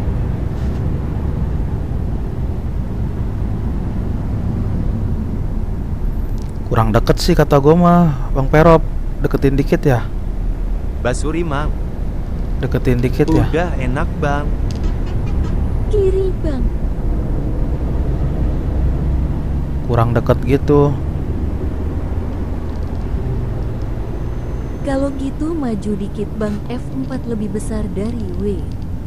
Kurang deket sih kata gue mah, Bang Perop. Deketin dikit ya. Basuri mang. Deketin dikit ya. Udah enak bang. Kiri bang. Kurang deket gitu. Kalau gitu maju dikit bang, F empat lebih besar dari W.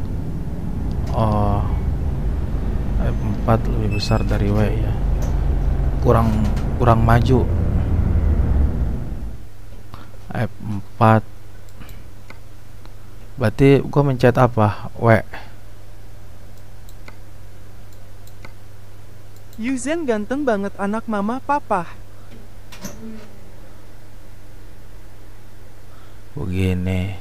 Oh, F empat lebih besar dari W ya. Kurang kurang maju. F empat. Berarti gua mencet apa? W. Yuzen ganteng banget, anak mama papa. Begini.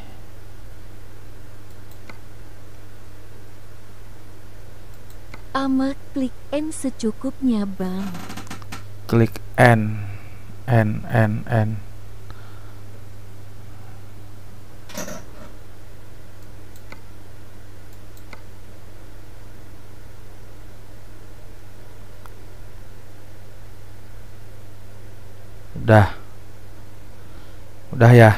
Ama klik N secukupnya bang. Klik N. N N N. Udah. Udah ya.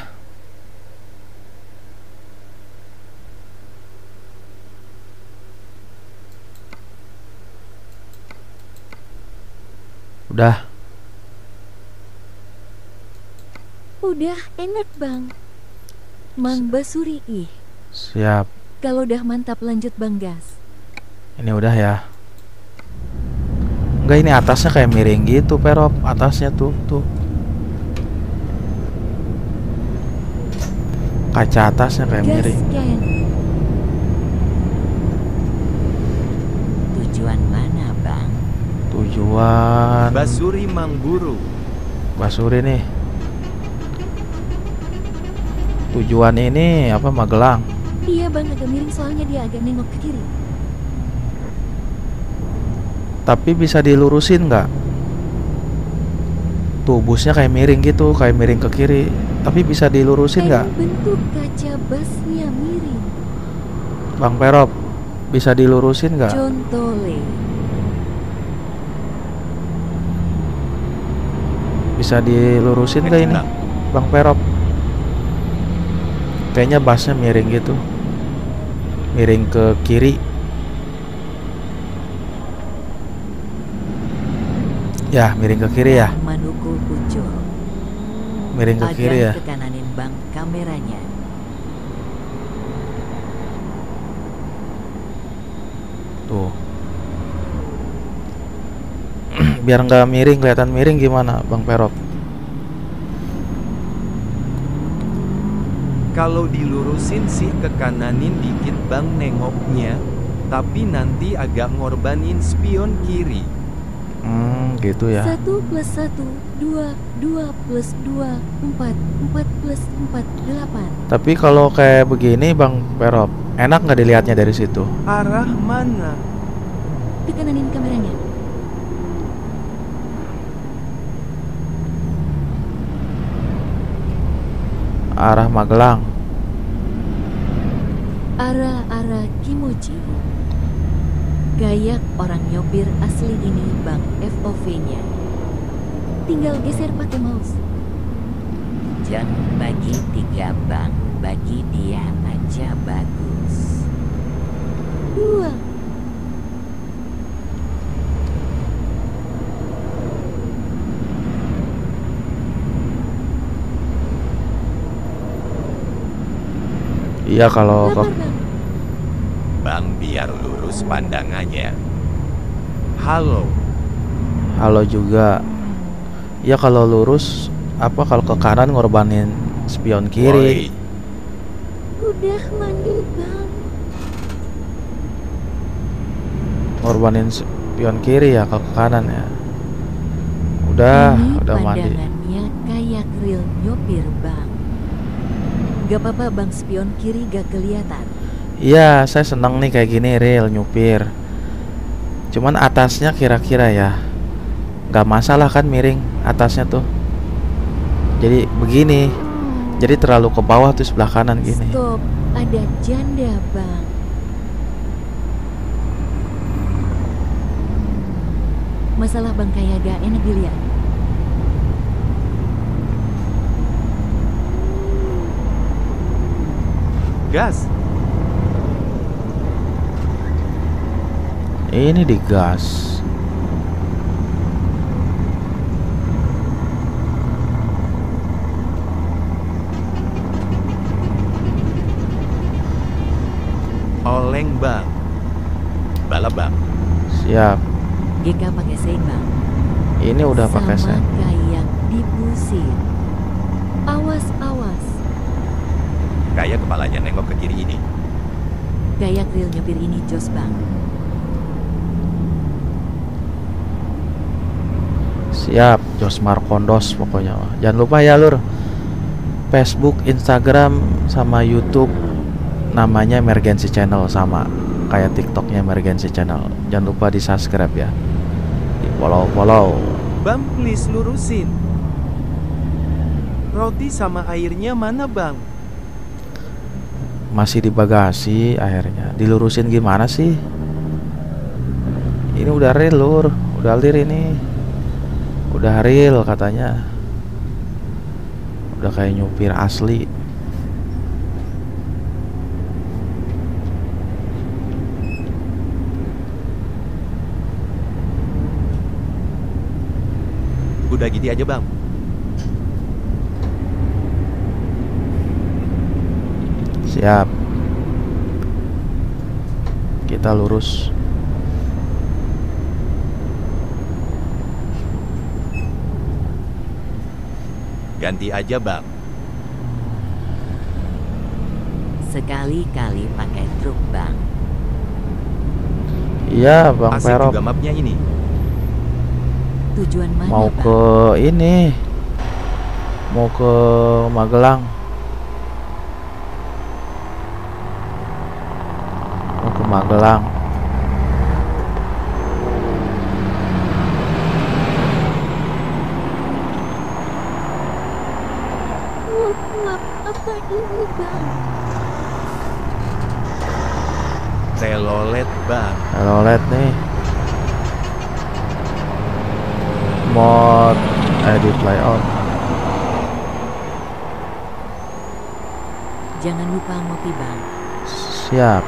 Udah. Udah enak bang. Mang Basuri ih. Siap. Kalau udah mantap lanjut bang gas. Ini udah ya. Enggak, ini atasnya kayak miring gitu, Perop. Atasnya tuh, tuh. Kaca atasnya kayak miring. Gaskan. Tujuan mana, Bang? Tujuan Basuri Mangburu. Basuri nih. Tujuan ini apa, Magelang? Iya bang, agak miring soalnya dia agak nengok ke kiri. Tapi bisa dilurusin nggak? Tuh busnya kayak miring gitu, kayak miring ke kiri. Tapi bisa dilurusin nggak? Emang bentuk kaca basnya miring. Bang Perop, bisa dilurusin nggak? Contole. Bisa dilurusin nggak ini, Bang Perop? Kayaknya basnya miring gitu, miring ke kiri. Ya, miring ke kiri ya, Manuku Pucul. miring ke kiri ya. Agak ke kananin Bang kameranya. Tuh. Biar nggak miring, kelihatan miring gimana, Bang Perop? Kalau dilurusin sih ke kananin dikit Bang nengoknya, tapi nanti agak ngorbanin spion kiri. Hmm, gitu ya. Satu plus satu, dua, dua plus dua, empat, empat plus empat, delapan. Tapi kalau kayak begini, Bang Perop, enak nggak dilihatnya dari situ? Arah mana? Ke kananin kameranya. Arah Magelang. Arah-arah Kimochi. Gayak orang nyopir asli ini Bang F O V-nya. Tinggal geser pakai mouse. Jangan bagi tiga Bang, bagi dia aja bagus. Dua. Iya kalau ke Lapar bang. Bang biar lurus pandangannya. Halo, halo juga. Ya kalau lurus, apa kalau ke kanan ngorbanin spion kiri. woi. Udah mandi bang. Ngorbanin spion kiri ya, ke kanan ya. Udah, Ini udah mandi. pandangannya kayak real nyopir bang. Gak apa-apa bang, spion kiri gak kelihatan. Iya, saya seneng nih kayak gini, real nyupir. Cuman atasnya kira-kira ya, nggak masalah kan miring atasnya tuh. Jadi begini, jadi terlalu ke bawah tuh sebelah kanan gini. Stop, ada janda bang. Masalah bang kayak gak enak dilihat. Gas. Ini digas. Oleng Bang. Balap Bang. Siap. G K pakai sein Bang. Ini udah pakai Sama sen. kayak dipusir. Awas, awas. Kayak kepalanya nengok ke kiri ini. Gayak real nyopir ini jos Bang. Siap, Jos Markondos pokoknya. Jangan lupa ya lur, Facebook, Instagram, sama YouTube namanya Emergency Channel, sama kayak TikToknya Emergency Channel. Jangan lupa di subscribe ya, di follow follow. Bang please lurusin. Roti sama airnya mana bang? Masih di bagasi akhirnya. Dilurusin gimana sih? Ini udah real lur, udah lir ini. Udah real katanya. Udah kayak nyupir asli. Udah gini aja Bang. Siap. Kita lurus. Ganti aja bang. Sekali-kali pakai truk bang. Iya Bang Asik Perop. juga mapnya ini. Tujuan mana Mau bang? ke ini, mau ke Magelang, mau ke Magelang. Map apa ini bang? Telolet bang. Kalau lihat nih, mod edit layout. Jangan lupa ngopi bang. Siap.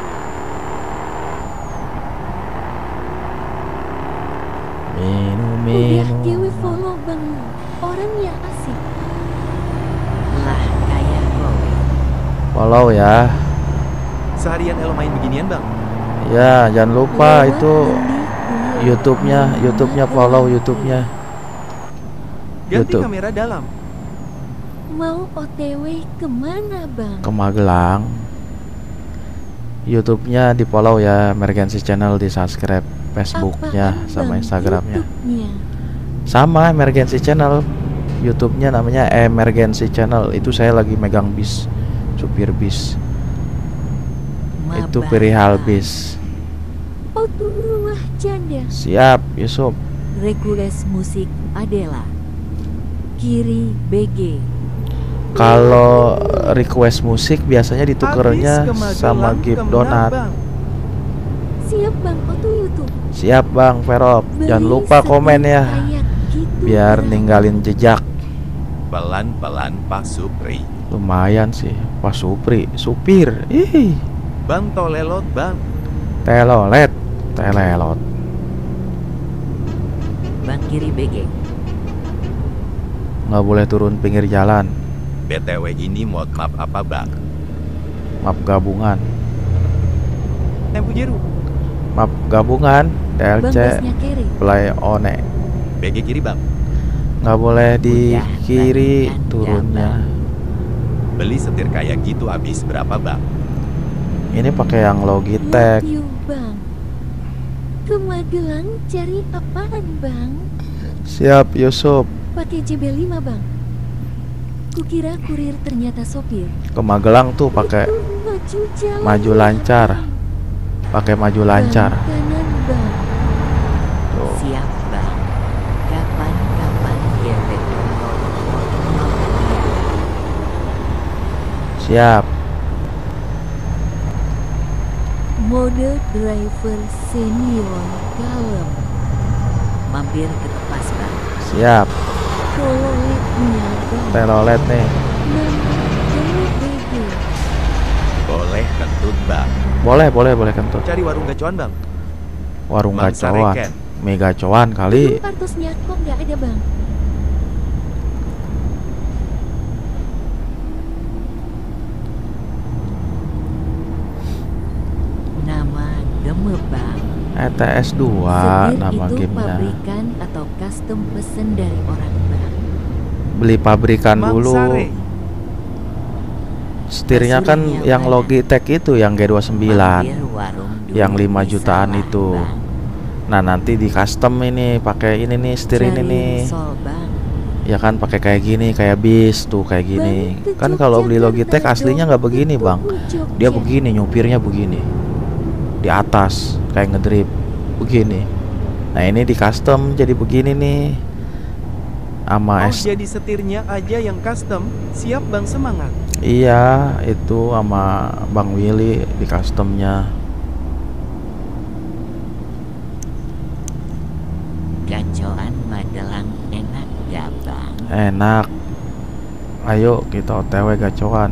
Minum Udah minum. Dewi follow bang. Orangnya asik. Lah kayak kowe. Follow ya. Seharian Elo main beginian bang. Ya jangan lupa Lewat itu Dendi, YouTube-nya, Dewi, YouTube-nya Dewi, follow Dewi. YouTube-nya. Ganti YouTube. kamera dalam. Mau O T W kemana bang? Ke Magelang. YouTube-nya di follow ya, Emergency Channel, di subscribe Facebook-nya Apaan, sama Bang, Instagram-nya. YouTube-nya? Sama Emergency Channel. YouTube-nya namanya Emergency Channel. Itu saya lagi megang bis, supir bis. Itu Mabah, perihal Bang. bis. Oh tuh rumah janda. Siap, Yusuf. Regules musik Adela. Kiri B G. Kalau request musik biasanya Habis ditukernya ke Magelang, sama gift kemana, donat. Bang? Siap bang, oh tuh YouTube. Siap Bang Perop. Beli Jangan lupa setir komen ya, kayak gitu, biar Bang. ninggalin jejak. Pelan-pelan Pak Supri. Lumayan sih, Pak Supri, supir. Ih, Bang tolelot bang. telolet, telelot. Bang kiri B G. Nggak boleh turun pinggir jalan. B T W ini mod map apa bang? Map gabungan, Tempu jeru. map gabungan, D L Bang C, gasnya kere. play one. B G kiri bang. Nggak boleh di Udah, kiri bandingkan turunnya. Beli setir kayak gitu habis berapa bang? Ini pakai yang Logitech. Love you bang. Ke Magelang cari apaan bang? Siap Yusuf. Pakai J B lima bang. Kukira kurir ternyata sopir. Ke Magelang tuh pakai Itu maju jalan. maju lancar. Pakai maju lancar. Bang, kanan bang. Tuh. Siap bang. Kapan-kapan gelet motor mau hadiah. Siap. Mode driver senior kalem. Mampir ke tepas bang. Siap. Koleknya bang. Telolet nih. Nama Dewi B G. Boleh kentut bang. Boleh, boleh, boleh kentut. Cari warung gacuan bang. Warung Mangsa gacoan. Reken. Mie gacoan kali. Aduh, kartusnya kok nggak ada bang? Nama Geme bang. E T S dua Setir nama itu gamenya. pabrikan atau custom pesen dari orang bang. Beli pabrikan dulu. Mangsare. Setirnya kan Hasilnya yang mana? Logitech itu yang G dua puluh sembilan. Mampir warung dulu Yang lima di jutaan sawah, itu. Bang. Nah, nanti di custom ini pakai ini nih setir ini Cari nih. risol, bang. Ya kan pakai kayak gini, kayak bis tuh kayak gini. Bang, ke Kan kalau beli Yogyakarta Logitech aslinya dong, nggak begini, ke Bang. Jogja. Dia begini, nyupirnya begini. Di atas kayak ngedrip begini. Nah, ini di custom jadi begini nih. Sama Oh es. jadi setirnya aja yang custom. Siap bang, semangat. Iya, itu sama Bang Willy di customnya. Gacoan Magelang enak gak bang? Enak. Ayo kita O T W gacoan.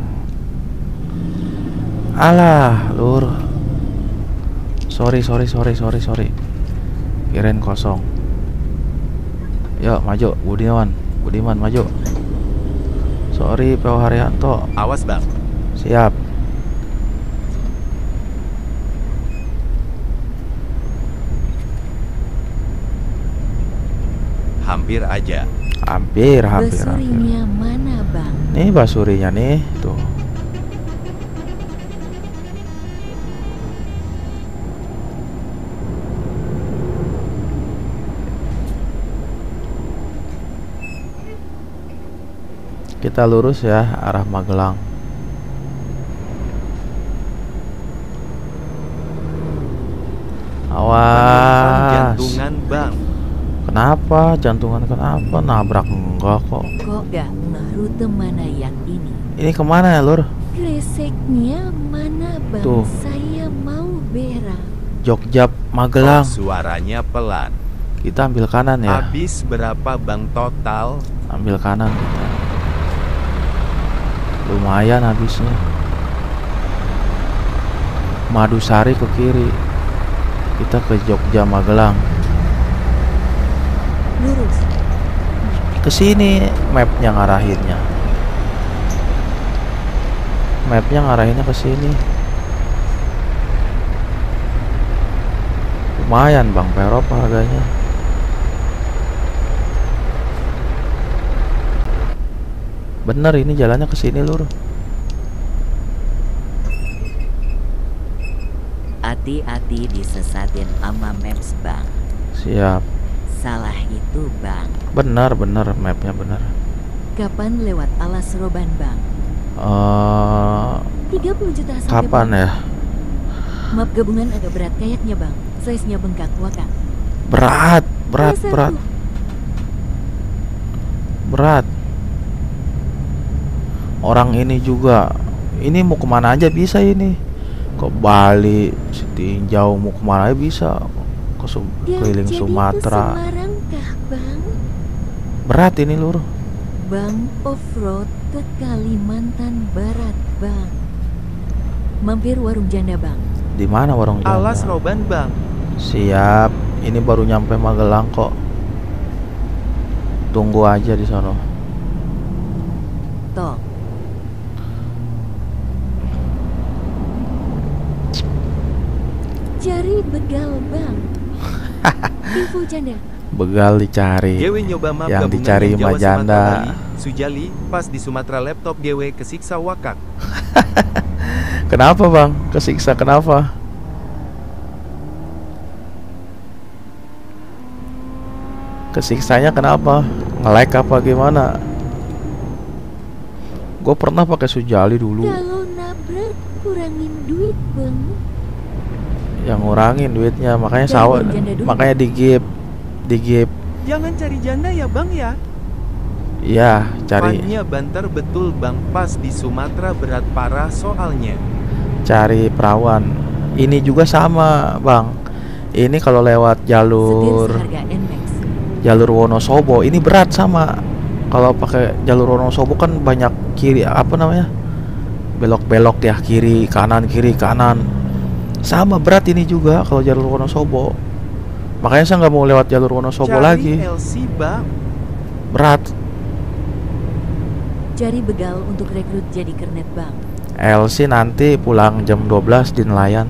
Alah, lur. Sorry, sorry, sorry, sorry, sorry. Kirain kosong. Yuk, maju, Budiman. Budiman maju. Sorry, P O Haryanto. Awas bang. Siap. Hampir aja. Hampir, hampir, hampir. Besurinya mana bang. Nih basurinya nih, tuh. Kita lurus ya, arah Magelang. Penumpang Awas. jantungan bang. Kenapa? Jantungan kenapa? Nabrak enggak kok. Kok gak ngeh rute mana yang ini? Ini kemana ya, Lur? Kreseknya mana bang? Tuh. Saya mau berak. Jogja Kok Magelang. suaranya pelan. Kita ambil kanan ya. Habis berapa bang total? Ambil kanan kita. Lumayan habisnya. Madusari ke kiri. Kita ke Jogja Magelang. Lurus. Ke sini mapnya ngarahinnya. Mapnya ngarahinnya ke sini. Lumayan bang, Perop harganya. Bener ini jalannya ke sini, Lur. Hati-hati disesatin sama maps bang. Siap. Salah itu bang. Bener bener mapnya bener. Kapan lewat Alas Roban bang? Eh, tiga puluh juta sampai kapan bang. ya? Map gabungan agak berat kayaknya bang. Size-nya bengkak wakak. Berat, berat, Masa berat, tuh? berat. Orang ini juga. Ini mau kemana aja bisa ini. Ke Bali, Sitinjau mau kemana aja bisa. Ke Sum- Yang keliling jadi Sumatera. ke Semarang kah bang? Berat ini, Lur. Bang off-road ke Kalimantan Barat bang. Mampir warung janda bang. Di mana warung janda? Alas Roban bang. Siap. Ini baru nyampe Magelang kok. Tunggu aja di sono. Tok. Cari begal bang. Info janda. Begal dicari. G W nyoba map Yang gabungan dicari yang Jawa mah janda. Sumatera Bali, Sujali, pas di Sumatera laptop G W kesiksa wakak. Kenapa bang? Kesiksa kenapa? Kesiksanya kenapa? Nge-lag apa gimana? Gue pernah pakai Sujali dulu. Kalau nabrak kurangin duit bang. Yang ngurangin duitnya, makanya Cari sawah, bang janda dulu. makanya digip, digip. Jangan cari janda ya bang ya. Iya, cari, Pannya banter betul bang, pas di Sumatera berat parah soalnya. cari perawan. Ini juga sama bang. Ini kalau lewat jalur Setir seharga N-Max. jalur Wonosobo ini berat sama. Kalau pakai jalur Wonosobo kan banyak kiri apa namanya, belok-belok ya, kiri kanan kiri kanan. Sama berat ini juga kalau jalur Wonosobo. Makanya saya nggak mau lewat jalur Wonosobo Cari lagi. L C bang. Berat. Cari begal untuk rekrut jadi kernet bang. L C nanti pulang jam dua belas di nelayan.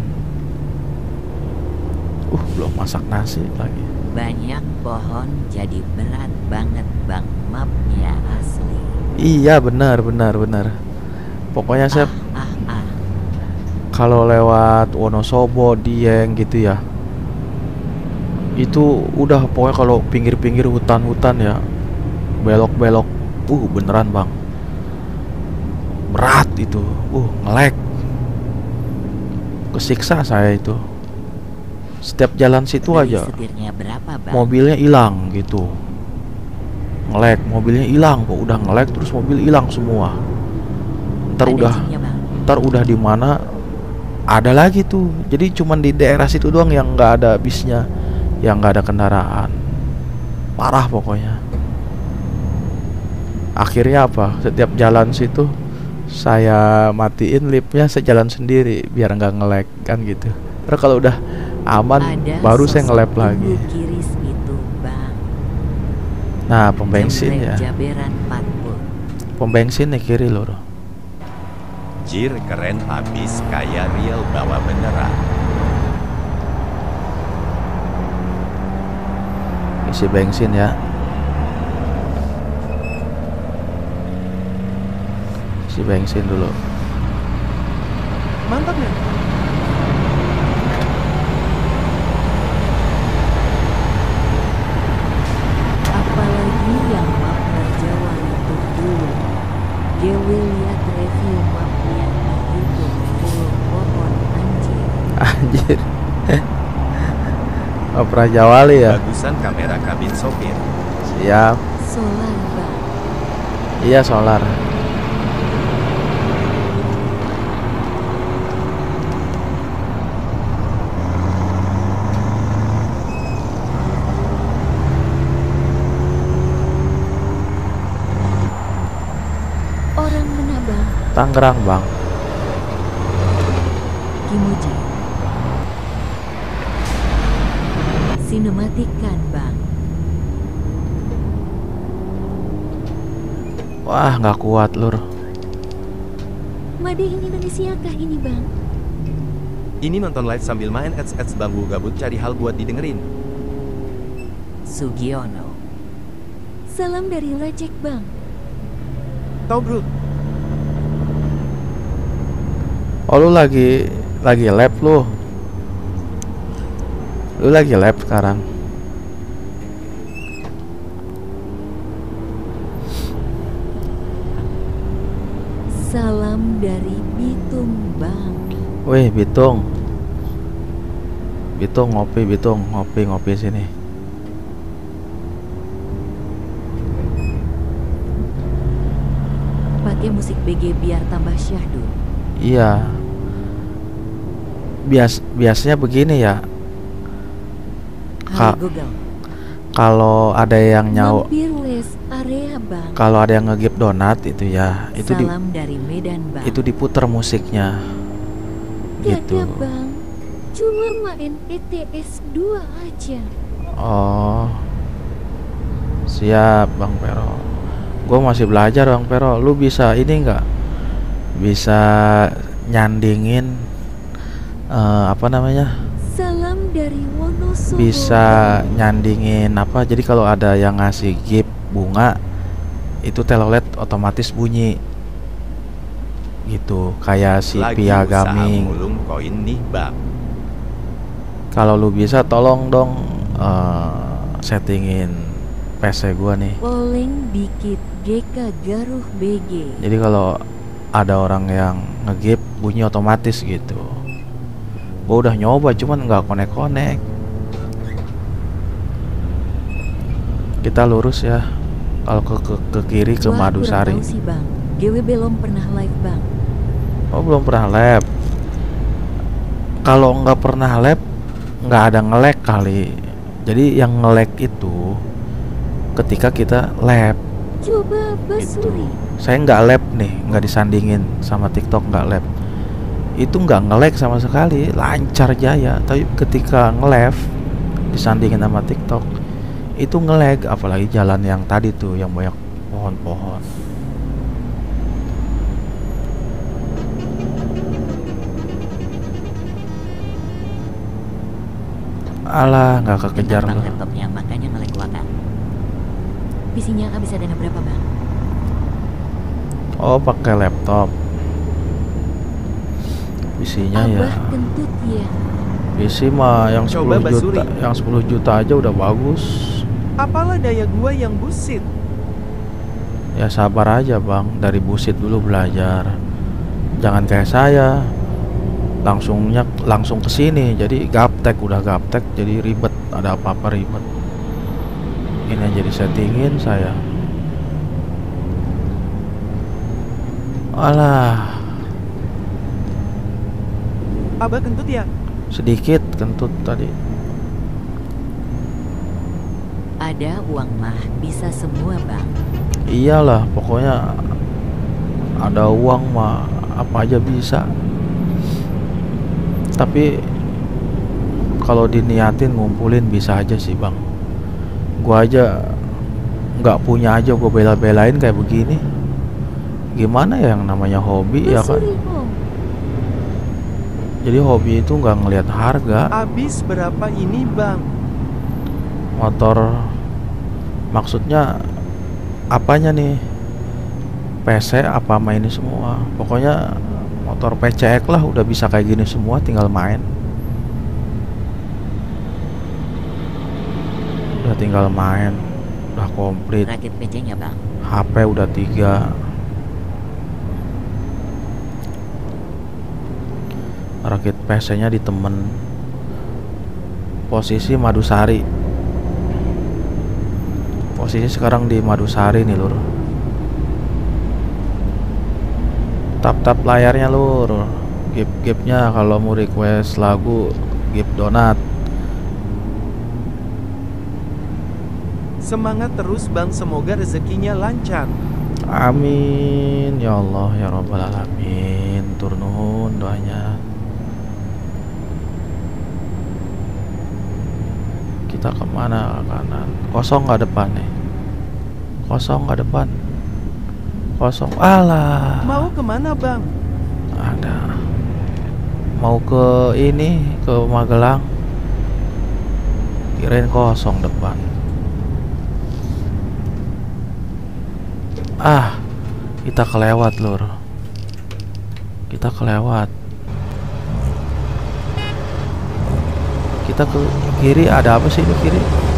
Uh, belum masak nasi lagi. Banyak pohon jadi berat banget bang. Mapnya asli. Iya benar benar benar. Pokoknya saya Ah ah ah. kalau lewat Wonosobo, Dieng gitu ya, itu udah pokoknya kalau pinggir-pinggir hutan-hutan ya, belok-belok, uh beneran bang, berat itu, uh nge-lag, kesiksa saya itu. Setiap jalan situ Beli aja setirnya berapa bang? mobilnya hilang gitu, nge-lag, mobilnya hilang kok, udah nge-lag terus mobil hilang semua. Ntar Ada udah chipnya, bang. ntar udah di mana ada lagi tuh. Jadi cuman di daerah situ doang yang nggak ada bisnya, yang nggak ada kendaraan. Parah pokoknya. Akhirnya apa? Setiap jalan situ saya matiin liftnya, saya jalan sendiri biar nggak nge-lag kan gitu. Terus kalau udah aman Ada baru saya sosok nge-lap lagi. ibu kiris itu bang. Nah, pom bensin Jembreng ya. Jaberan Patpur. Pom bensin nih kiri lur. Jir keren habis kayak real bawa beneran. Isi bensin ya. isi bensin dulu. Mantap ya. Apalagi yang map Raja Wali itu dulu. Dewi lihat review mapnya di YouTube full pohon anjir. Anjir. Oh, Raja Wali ya. Bagusan kamera kabin sopir. Siap. Solar bang. Iya, solar. Orang mana bang? Tangerang, Bang. Kimuji. Sinematik kan bang? Wah, nggak kuat, Lur. Made ini Indonesia kah ini bang? Ini nonton live sambil main ads-ads bambu gabut cari hal buat didengerin. Sugiono. Salam dari Lacek bang. Tau bro. Oh, lu lagi lagi lab lu. Lu lagi lab sekarang. Salam dari Bitung bang. Wih, Bitung. Bitung ngopi, Bitung ngopi ngopi sini. Pakai musik B G biar tambah syahdu. Iya. Bias biasanya begini ya. Ka- Halo Google. Kalau ada yang nyawa, Mampir rest area bang. kalau ada yang ngegip donat itu ya, itu di, Salam dari Medan bang. itu diputer musiknya. Gitu. Gak bang. Cuma main E T S dua aja. Oh. Siap, Bang Pero. Gue masih belajar, Bang Pero. Lu bisa ini nggak? Bisa nyandingin eh, apa namanya? Salam dari Wonosobo. Bisa nyandingin apa? Jadi kalau ada yang ngasih gift bunga, itu telolet otomatis bunyi. Gitu, kayak si Lagi Pia usaha Gaming. mulung koin nih bang. Kalau lu bisa tolong dong eh, settingin P C gua nih. Poleng dikit G K Garuh B G. Jadi kalau ada orang yang nge-gift bunyi otomatis gitu. Gua udah nyoba cuman nggak konek-konek. Kita lurus ya. Kalau ke, ke ke kiri ke Wah, Madusari. kurang tahu sih bang. G W belum pernah live bang. Oh, belum pernah lab. Kalau nggak pernah lab, nggak ada nge-lag kali. Jadi yang nge-lag itu ketika kita lab. Coba Basuri. Saya nggak lab nih, nggak disandingin sama TikTok, nggak lab. Itu nggak nge-lag sama sekali, lancar jaya. Tapi ketika nge-live disandingin sama TikTok, itu nge-lag. Apalagi jalan yang tadi tuh yang banyak pohon-pohon. Alah, nggak kekejar Bang loh. laptopnya makanya nge-lag wakan. P C-nya habis dana berapa bang? Oh, pakai laptop. P C-nya ya. Abah kentut ya. P C mah yang Coba sepuluh juta, Basuri. yang sepuluh juta aja udah bagus. Apalah daya gua yang busit. Ya sabar aja, Bang. Dari busit dulu belajar. Jangan kayak saya. Langsungnya langsung ke sini. Jadi gaptek, udah gaptek jadi ribet. Ada apa-apa ribet. Ini yang jadi settingin saya. Alah, Abah kentut ya? sedikit kentut tadi. Ada uang mah bisa semua bang. Iyalah, pokoknya ada uang mah apa aja bisa. Tapi kalau diniatin ngumpulin bisa aja sih, Bang. Gua aja nggak punya aja gua bela-belain kayak begini. Gimana ya yang namanya hobi ya kan? Basuri om. Jadi hobi itu nggak ngelihat harga. Abis berapa ini bang? Motor maksudnya apanya nih? P C apa main ini semua. Pokoknya motor P C X lah udah bisa kayak gini semua, tinggal main. Udah tinggal main, udah komplit. Rakit P C-nya bang. H P udah tiga. Rakit P C-nya di temen. Posisi Madusari. Posisi sekarang di Madusari nih lur. Tap-tap layarnya lur. Gap-gapnya kalau mau request lagu gap donat. Semangat terus bang, semoga rezekinya lancar. Amin ya Allah ya Rabbal Alamin. Turun doanya. Kita kemana? Kanan. Kosong nggak depan nih? Kosong nggak depan? Kosong. Alah. Mau kemana bang? Ada. Mau ke ini, ke Magelang. Kirain kosong depan. Ah, kita kelewat lur. Kita kelewat. Kita ke kiri, ada apa sih di kiri?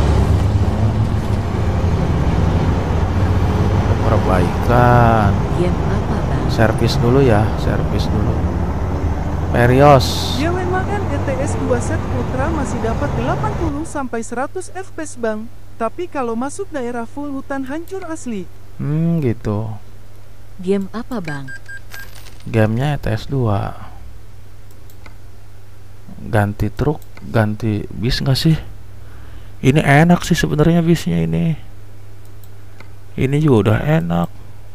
Perbaikan. Game apa bang? Servis dulu ya, servis dulu. Perios. Y W M N E T S dua set Ultra masih dapat delapan puluh sampai seratus F P S bang. Tapi kalau masuk daerah full hutan hancur asli. Hmm, gitu. Game apa bang? Gamenya E T S dua. Ganti truk, ganti bis nggak sih? Ini enak sih sebenarnya bisnya ini. Ini juga udah enak.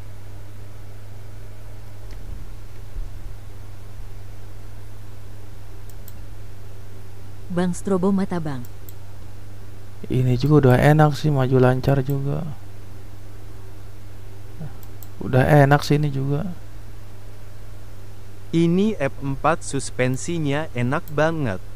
Bang Strobo mata bang. Ini juga udah enak sih, maju lancar juga. Udah enak sih ini juga. Ini F empat suspensinya enak banget.